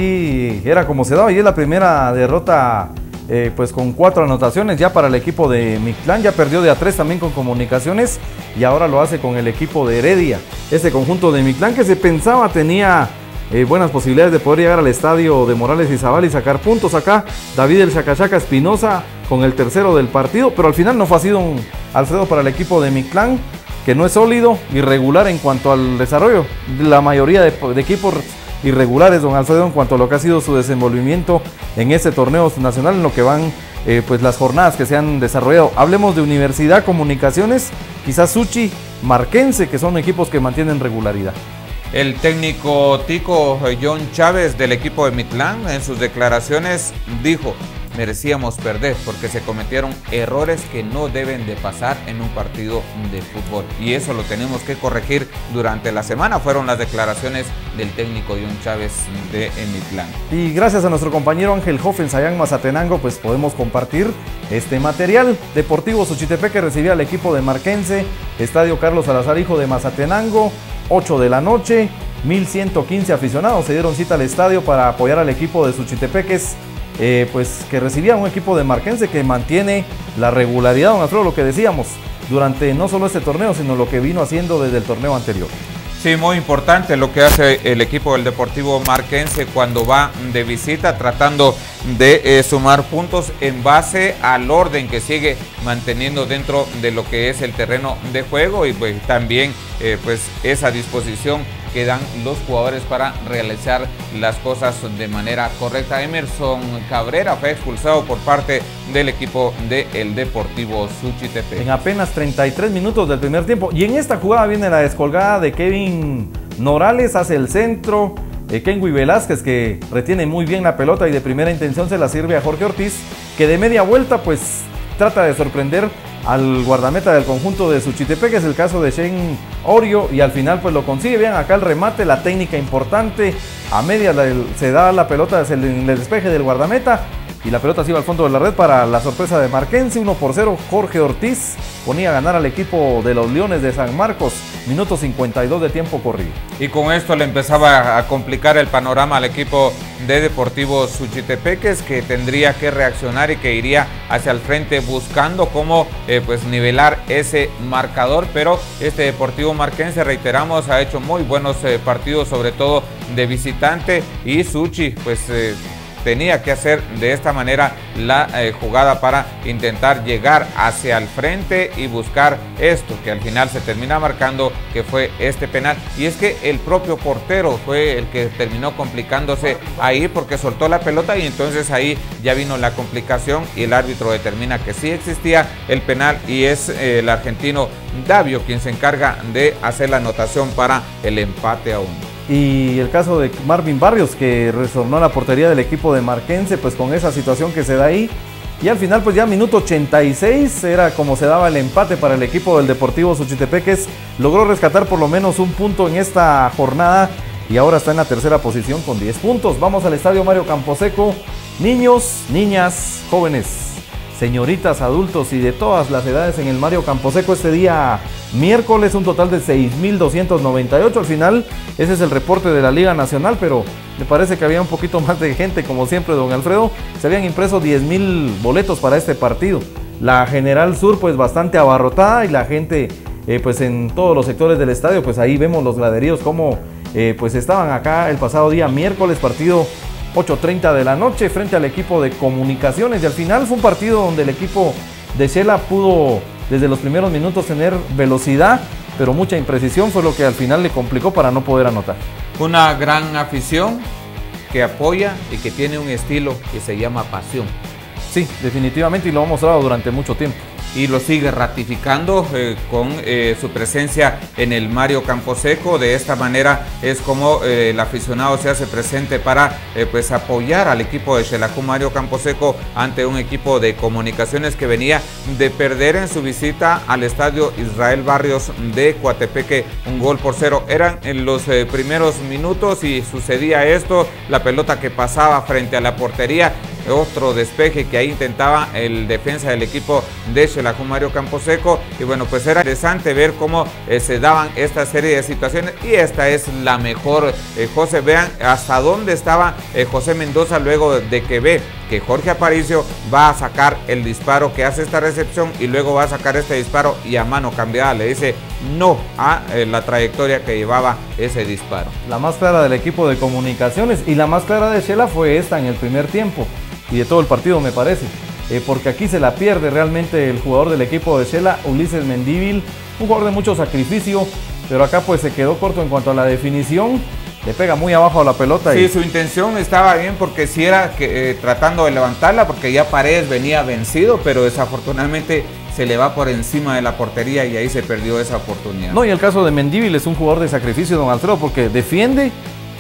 Así era como se daba y es la primera derrota eh, pues con cuatro anotaciones ya para el equipo de Mictlán, ya perdió de a tres también con Comunicaciones y ahora lo hace con el equipo de Heredia. Este conjunto de Mictlán que se pensaba tenía eh, buenas posibilidades de poder llegar al estadio de Morales y Zabal y sacar puntos acá. David el Chacachaca Espinosa con el tercero del partido, pero al final no fue así, don Alfredo, para el equipo de Mictlán, que no es sólido, irregular en cuanto al desarrollo. La mayoría de, de equipos irregulares, don Alfredo, en cuanto a lo que ha sido su desenvolvimiento en este torneo nacional, en lo que van eh, pues las jornadas que se han desarrollado. Hablemos de Universidad, Comunicaciones, quizás Suchi, Marquense, que son equipos que mantienen regularidad. El técnico tico John Chávez del equipo de Mictlán en sus declaraciones dijo: merecíamos perder porque se cometieron errores que no deben de pasar en un partido de fútbol y eso lo tenemos que corregir durante la semana. Fueron las declaraciones del técnico John Chávez de Mictlán. Y gracias a nuestro compañero Ángel Hoff en Sayán, Mazatenango, pues podemos compartir este material. Deportivo Suchitepeque recibía al equipo de Marquense, Estadio Carlos Salazar Hijo de Mazatenango, ocho de la noche, mil ciento quince aficionados se dieron cita al estadio para apoyar al equipo de Suchitepeques. Eh, pues que recibía un equipo de Marquense que mantiene la regularidad, don Alfredo, lo que decíamos, durante no solo este torneo, sino lo que vino haciendo desde el torneo anterior. Sí, muy importante lo que hace el equipo del Deportivo Marquense cuando va de visita, tratando de eh, sumar puntos en base al orden que sigue manteniendo dentro de lo que es el terreno de juego y pues también eh, pues esa disposición que dan los jugadores para realizar las cosas de manera correcta. Emerson Cabrera fue expulsado por parte del equipo del Deportivo Suchitepeque. En apenas treinta y tres minutos del primer tiempo. Y en esta jugada viene la descolgada de Kevin Norales, hace el centro. Eh, Kenwy Velázquez, que retiene muy bien la pelota y de primera intención se la sirve a Jorge Ortiz, que de media vuelta pues trata de sorprender al guardameta del conjunto de Suchitepeque, es el caso de Shane Orio, y al final pues lo consigue. Vean acá el remate, la técnica importante, a media se da la pelota en el despeje del guardameta y la pelota se iba al fondo de la red para la sorpresa de Marquense. Uno por cero, Jorge Ortiz ponía a ganar al equipo de los Leones de San Marcos, minuto cincuenta y dos de tiempo corrido. Y con esto le empezaba a complicar el panorama al equipo de Deportivo Suchitepeques, que tendría que reaccionar y que iría hacia el frente buscando cómo eh, pues nivelar ese marcador, pero este Deportivo Marquense, reiteramos, ha hecho muy buenos eh, partidos, sobre todo de visitante, y Suchi pues eh, tenía que hacer de esta manera la eh, jugada para intentar llegar hacia el frente y buscar esto, que al final se termina marcando, que fue este penal. Y es que el propio portero fue el que terminó complicándose ahí porque soltó la pelota y entonces ahí ya vino la complicación y el árbitro determina que sí existía el penal y es eh, el argentino Davio quien se encarga de hacer la anotación para el empate a uno. Y el caso de Marvin Barrios, que retornó a la portería del equipo de Marquense, pues con esa situación que se da ahí. Y al final, pues ya minuto ochenta y seis, era como se daba el empate para el equipo del Deportivo Suchitepeques. Logró rescatar por lo menos un punto en esta jornada y ahora está en la tercera posición con diez puntos. Vamos al estadio Mario Camposeco. Niños, niñas, jóvenes, señoritas, adultos y de todas las edades en el Mario Camposeco este día miércoles, un total de seis mil doscientos noventa y ocho. Al final ese es el reporte de la Liga Nacional, pero me parece que había un poquito más de gente, como siempre, don Alfredo. Se habían impreso diez mil boletos para este partido. La General Sur pues bastante abarrotada y la gente eh, pues en todos los sectores del estadio, pues ahí vemos los graderíos como eh, pues estaban acá el pasado día miércoles, partido ocho treinta de la noche frente al equipo de Comunicaciones, y al final fue un partido donde el equipo de Shela pudo desde los primeros minutos tener velocidad, pero mucha imprecisión fue lo que al final le complicó para no poder anotar. Una gran afición que apoya y que tiene un estilo que se llama pasión. Sí, definitivamente, y lo ha mostrado durante mucho tiempo. Y lo sigue ratificando eh, con eh, su presencia en el Mario Camposeco. De esta manera es como eh, el aficionado se hace presente para eh, pues apoyar al equipo de Xelajú Mario Camposeco ante un equipo de Comunicaciones que venía de perder en su visita al estadio Israel Barrios de Coatepeque un gol por cero. Eran en los eh, primeros minutos y sucedía esto, la pelota que pasaba frente a la portería otro despeje que ahí intentaba el defensa del equipo de Xelajú, Mario Camposeco, y bueno, pues era interesante ver cómo eh, se daban esta serie de situaciones, y esta es la mejor, eh, José, vean hasta dónde estaba eh, José Mendoza luego de que ve que Jorge Aparicio va a sacar el disparo, que hace esta recepción y luego va a sacar este disparo y a mano cambiada le dice no a eh, la trayectoria que llevaba ese disparo. La más clara del equipo de comunicaciones y la más clara de Xela fue esta en el primer tiempo y de todo el partido, me parece, eh, porque aquí se la pierde realmente el jugador del equipo de Xela, Ulises Mendívil, un jugador de mucho sacrificio, pero acá pues se quedó corto en cuanto a la definición. Le pega muy abajo a la pelota. Sí, y... su intención estaba bien porque si era que, eh, tratando de levantarla, porque ya Paredes venía vencido, pero desafortunadamente se le va por encima de la portería y ahí se perdió esa oportunidad. No, y el caso de Mendívil es un jugador de sacrificio, don Alfredo, porque defiende,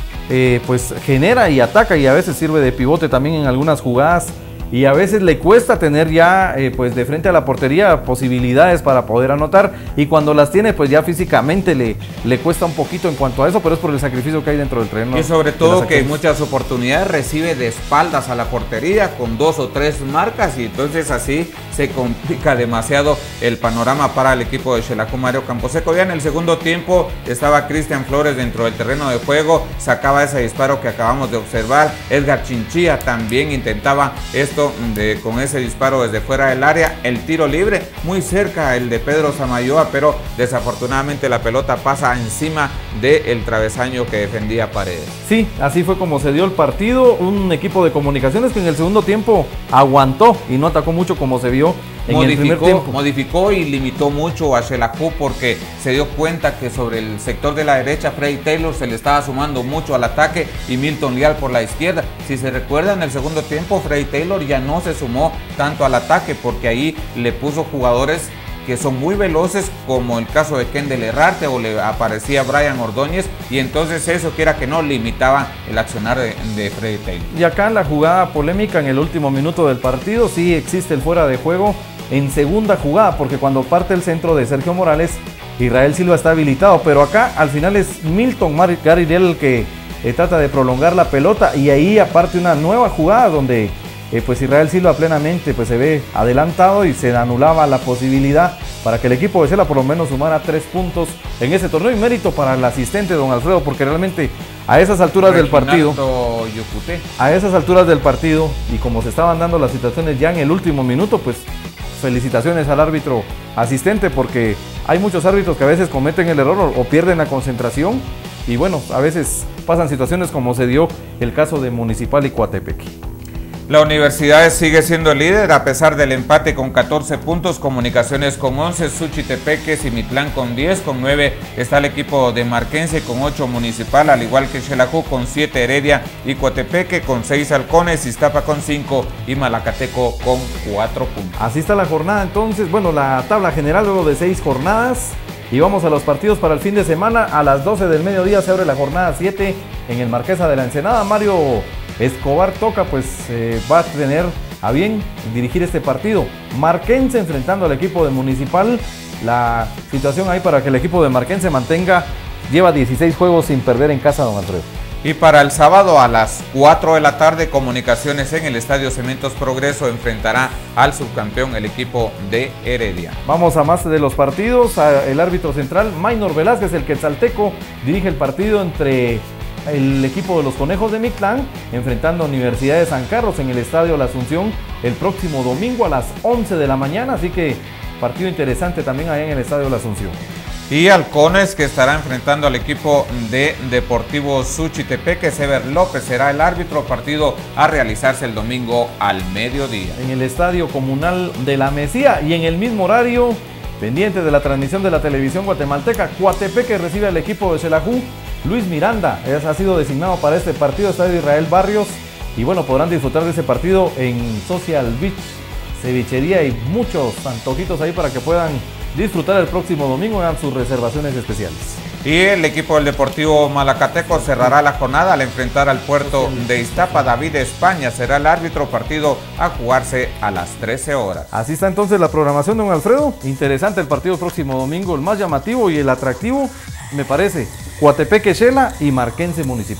eh, pues genera y ataca y a veces sirve de pivote también en algunas jugadas. Y a veces le cuesta tener ya eh, pues de frente a la portería posibilidades para poder anotar, y cuando las tiene pues ya físicamente le, le cuesta un poquito en cuanto a eso, pero es por el sacrificio que hay dentro del terreno. Y sobre todo que en muchas oportunidades recibe de espaldas a la portería con dos o tres marcas, y entonces así se complica demasiado el panorama para el equipo de Xelajú, Mario Camposeco. Ya en el segundo tiempo estaba Cristian Flores dentro del terreno de juego, sacaba ese disparo que acabamos de observar. Edgar Chinchilla también intentaba esto De, con ese disparo desde fuera del área, el tiro libre muy cerca el de Pedro Samayoa, pero desafortunadamente la pelota pasa encima del travesaño que defendía Paredes. Sí, así fue como se dio el partido, un equipo de comunicaciones que en el segundo tiempo aguantó y no atacó mucho como se vio en modificó, el primer tiempo. Modificó y limitó mucho a Xelajú porque se dio cuenta que sobre el sector de la derecha Freddy Taylor se le estaba sumando mucho al ataque y Milton Leal por la izquierda. Si se recuerda, en el segundo tiempo Freddy Taylor ya no se sumó tanto al ataque porque ahí le puso jugadores que son muy veloces, como el caso de Kendall Herrarte, o le aparecía Brian Ordóñez, y entonces eso, quiera que no, limitaba el accionar de, de Freddy Taylor. Y acá la jugada polémica en el último minuto del partido, sí existe el fuera de juego en segunda jugada, porque cuando parte el centro de Sergio Morales, Israel Silva está habilitado, pero acá al final es Milton Gaririel el que eh, trata de prolongar la pelota, y ahí aparte una nueva jugada donde Eh, pues Israel Silva plenamente pues se ve adelantado y se anulaba la posibilidad para que el equipo de Xela por lo menos sumara tres puntos en ese torneo, y mérito para el asistente don Alfredo, porque realmente a esas alturas del partido Yucuté. a esas alturas del partido y como se estaban dando las situaciones ya en el último minuto, pues felicitaciones al árbitro asistente, porque hay muchos árbitros que a veces cometen el error o, o pierden la concentración, y bueno, a veces pasan situaciones como se dio el caso de Municipal y Coatepeque. La Universidad sigue siendo el líder a pesar del empate con catorce puntos, Comunicaciones con once, Suchitepeque, Cimitlán con diez, con nueve está el equipo de Marquense, con ocho Municipal, al igual que Xelajú con siete Heredia y Coatepeque, con seis Halcones, Iztapa con cinco y Malacateco con cuatro puntos. Así está la jornada entonces, bueno, la tabla general luego de seis jornadas, y vamos a los partidos para el fin de semana. A las doce del mediodía se abre la jornada siete en el Marquesa de la Ensenada. Mario Escobar Toca pues eh, va a tener a bien dirigir este partido. Marquense enfrentando al equipo de Municipal. La situación ahí para que el equipo de Marquense mantenga, lleva dieciséis juegos sin perder en casa, don Alfredo. Y para el sábado a las cuatro de la tarde, Comunicaciones en el Estadio Cementos Progreso enfrentará al subcampeón, el equipo de Heredia. Vamos a más de los partidos. El árbitro central, Maynor Velázquez, el quetzalteco, dirige el partido entre el equipo de los Conejos de Mictlán enfrentando a Universidad de San Carlos en el Estadio La Asunción el próximo domingo a las once de la mañana, así que partido interesante también allá en el Estadio La Asunción. Y Halcones, que estará enfrentando al equipo de Deportivo Suchitepeque. Sever López será el árbitro, partido a realizarse el domingo al mediodía. En el Estadio Comunal de La Mesía y en el mismo horario, pendiente de la transmisión de la televisión guatemalteca, Coatepeque recibe al equipo de Xelajú. Luis Miranda ha sido designado para este partido, Estadio Israel Barrios, y bueno, podrán disfrutar de ese partido en Social Beach, cevichería y muchos antojitos ahí para que puedan disfrutar el próximo domingo, hagan sus reservaciones especiales. Y el equipo del Deportivo Malacateco cerrará la jornada al enfrentar al Puerto de Iztapa. David España será el árbitro, partido a jugarse a las trece horas. Así está entonces la programación, don Alfredo. Interesante el partido el próximo domingo, el más llamativo y el atractivo, me parece, Coatepeque Xela y Marquense Municipal.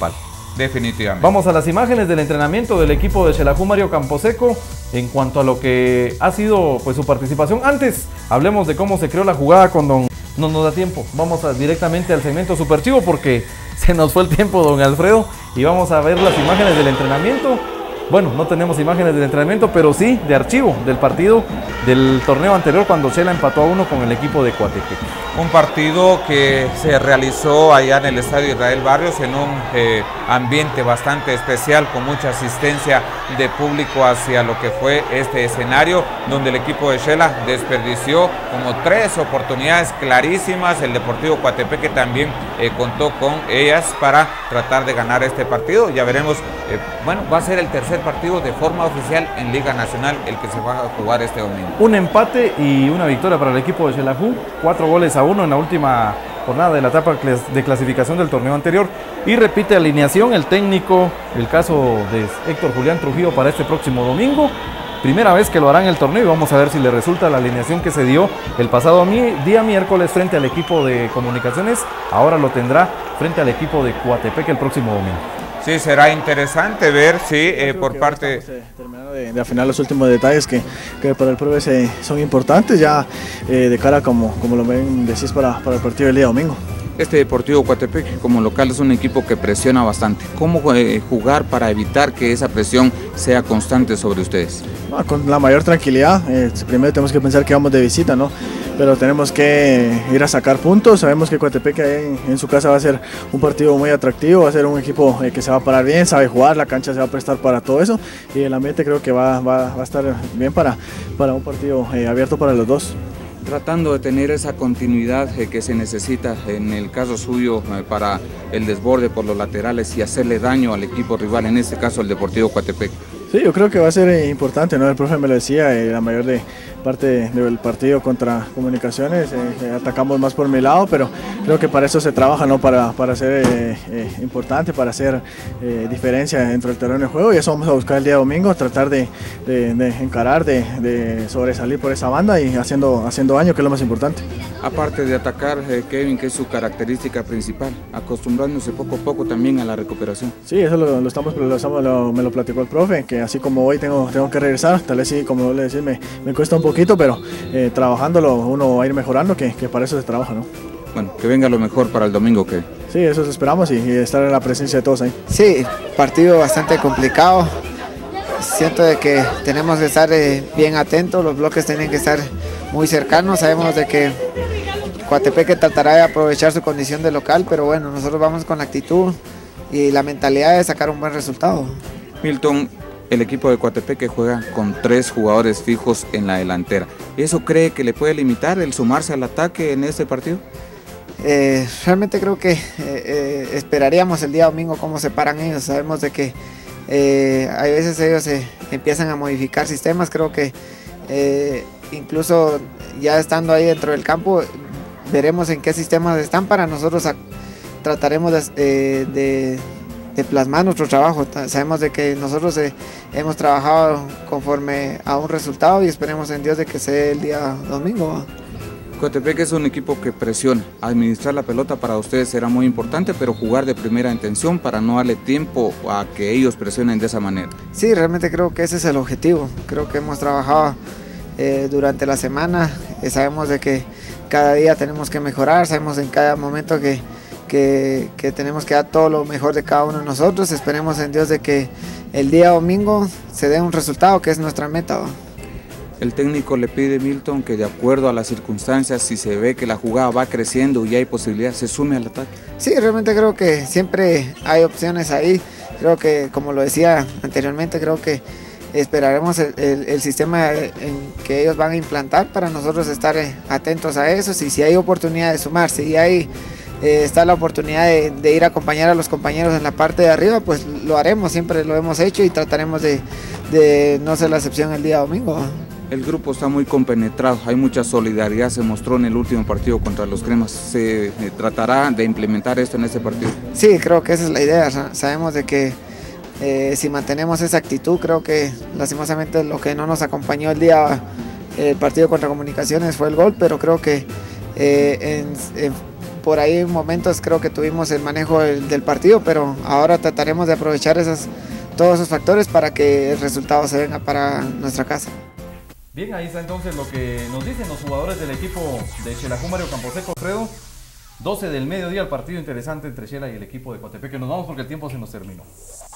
Definitivamente. Vamos a las imágenes del entrenamiento del equipo de Xelajú Mario Camposeco en cuanto a lo que ha sido pues su participación. Antes hablemos de cómo se creó la jugada con don... No nos da tiempo, vamos a, directamente al segmento superchivo porque se nos fue el tiempo, don Alfredo, y vamos a ver las imágenes del entrenamiento. Bueno, no tenemos imágenes del entrenamiento, pero sí de archivo del partido del torneo anterior cuando Xela empató a uno con el equipo de Coatepec. Un partido que se realizó allá en el Estadio Israel Barrios en un eh, ambiente bastante especial, con mucha asistencia de público hacia lo que fue este escenario, donde el equipo de Xela desperdició como tres oportunidades clarísimas. El Deportivo Coatepec que también eh, contó con ellas para tratar de ganar este partido. Ya veremos, eh, bueno, va a ser el tercer partido de forma oficial en Liga Nacional el que se va a jugar este domingo. Un empate y una victoria para el equipo de Xelajú, cuatro goles a uno en la última jornada de la etapa de clasificación del torneo anterior. Y repite alineación el técnico, el caso de Héctor Julián Trujillo para este próximo domingo. Primera vez que lo hará en el torneo y vamos a ver si le resulta la alineación que se dio el pasado día miércoles frente al equipo de Comunicaciones. Ahora lo tendrá frente al equipo de Coatepec el próximo domingo. Sí, será interesante ver si eh, por parte... Estamos, eh, terminando de, de afinar los últimos detalles que, que para el P R O V son importantes ya eh, de cara como, como lo ven decís para, para el partido del día domingo. Este Deportivo Coatepec como local es un equipo que presiona bastante. ¿Cómo eh, jugar para evitar que esa presión sea constante sobre ustedes? Ah, con la mayor tranquilidad. Eh, primero tenemos que pensar que vamos de visita, ¿no? Pero tenemos que ir a sacar puntos. Sabemos que Coatepec en, en su casa va a ser un partido muy atractivo, va a ser un equipo eh, que se va a parar bien, sabe jugar, la cancha se va a prestar para todo eso y el ambiente creo que va, va, va a estar bien para, para un partido eh, abierto para los dos. Tratando de tener esa continuidad eh, que se necesita en el caso suyo eh, para el desborde por los laterales y hacerle daño al equipo rival, en este caso el Deportivo Coatepec. Sí, yo creo que va a ser eh, importante, ¿no? El profe me lo decía, eh, la mayor de parte del partido contra Comunicaciones, eh, atacamos más por mi lado, pero creo que para eso se trabaja, ¿no? Para, para ser eh, eh, importante, para hacer eh, diferencia dentro del terreno de juego, y eso vamos a buscar el día domingo, tratar de, de, de encarar, de, de sobresalir por esa banda y haciendo, haciendo daño, que es lo más importante. Aparte de atacar, eh, Kevin, que es su característica principal, acostumbrándose poco a poco también a la recuperación. Sí, eso lo, lo estamos, lo estamos lo, me lo platicó el profe, que así como hoy tengo, tengo que regresar, tal vez sí, como le decís, me, me cuesta un poquito, pero eh, trabajándolo uno va a ir mejorando, que, que para eso se trabaja, ¿no? Bueno, que venga lo mejor para el domingo, Kevin. Sí, eso esperamos y, y estar en la presencia de todos ahí. Sí, partido bastante complicado. Siento de que tenemos que estar eh, bien atentos, los bloques tienen que estar muy cercanos. Sabemos de que Coatepec tratará de aprovechar su condición de local, pero bueno, nosotros vamos con la actitud y la mentalidad de sacar un buen resultado. Milton, el equipo de Coatepec que juega con tres jugadores fijos en la delantera, ¿eso cree que le puede limitar el sumarse al ataque en este partido? Eh, realmente creo que eh, eh, esperaríamos el día domingo cómo se paran ellos. Sabemos de que eh, hay veces ellos eh, empiezan a modificar sistemas. Creo que eh, incluso ya estando ahí dentro del campo veremos en qué sistemas están para nosotros a, trataremos de, eh, de, de plasmar nuestro trabajo. Sabemos de que nosotros eh, hemos trabajado conforme a un resultado y esperemos en Dios de que sea el día domingo. Coatepec es un equipo que presiona. Administrar la pelota para ustedes será muy importante, pero jugar de primera intención para no darle tiempo a que ellos presionen de esa manera. Sí, realmente creo que ese es el objetivo. Creo que hemos trabajado eh, durante la semana. Eh, sabemos de que cada día tenemos que mejorar, sabemos en cada momento que, que, que tenemos que dar todo lo mejor de cada uno de nosotros. Esperemos en Dios de que el día domingo se dé un resultado, que es nuestra meta. El técnico le pide a Milton que de acuerdo a las circunstancias, si se ve que la jugada va creciendo y hay posibilidad, se sume al ataque. Sí, realmente creo que siempre hay opciones ahí. Creo que, como lo decía anteriormente, creo que esperaremos el, el, el sistema en que ellos van a implantar para nosotros estar atentos a eso. Y si hay oportunidad de sumar, si hay, eh, está la oportunidad de, de ir a acompañar a los compañeros en la parte de arriba, pues lo haremos, siempre lo hemos hecho y trataremos de, de no ser la excepción el día domingo. El grupo está muy compenetrado, hay mucha solidaridad, se mostró en el último partido contra los Cremas. ¿Se eh, tratará de implementar esto en este partido? Sí, creo que esa es la idea. Sabemos de que eh, si mantenemos esa actitud, creo que lastimosamente lo que no nos acompañó el día el partido contra Comunicaciones fue el gol, pero creo que eh, en, en, por ahí en momentos creo que tuvimos el manejo del, del partido, pero ahora trataremos de aprovechar esas, todos esos factores para que el resultado se venga para nuestra casa. Bien, ahí está entonces lo que nos dicen los jugadores del equipo de Xelajú Mario Camposeco, Fredo. doce del mediodía, el partido interesante entre Xela y el equipo de Coatepeque. Nos vamos porque el tiempo se nos terminó.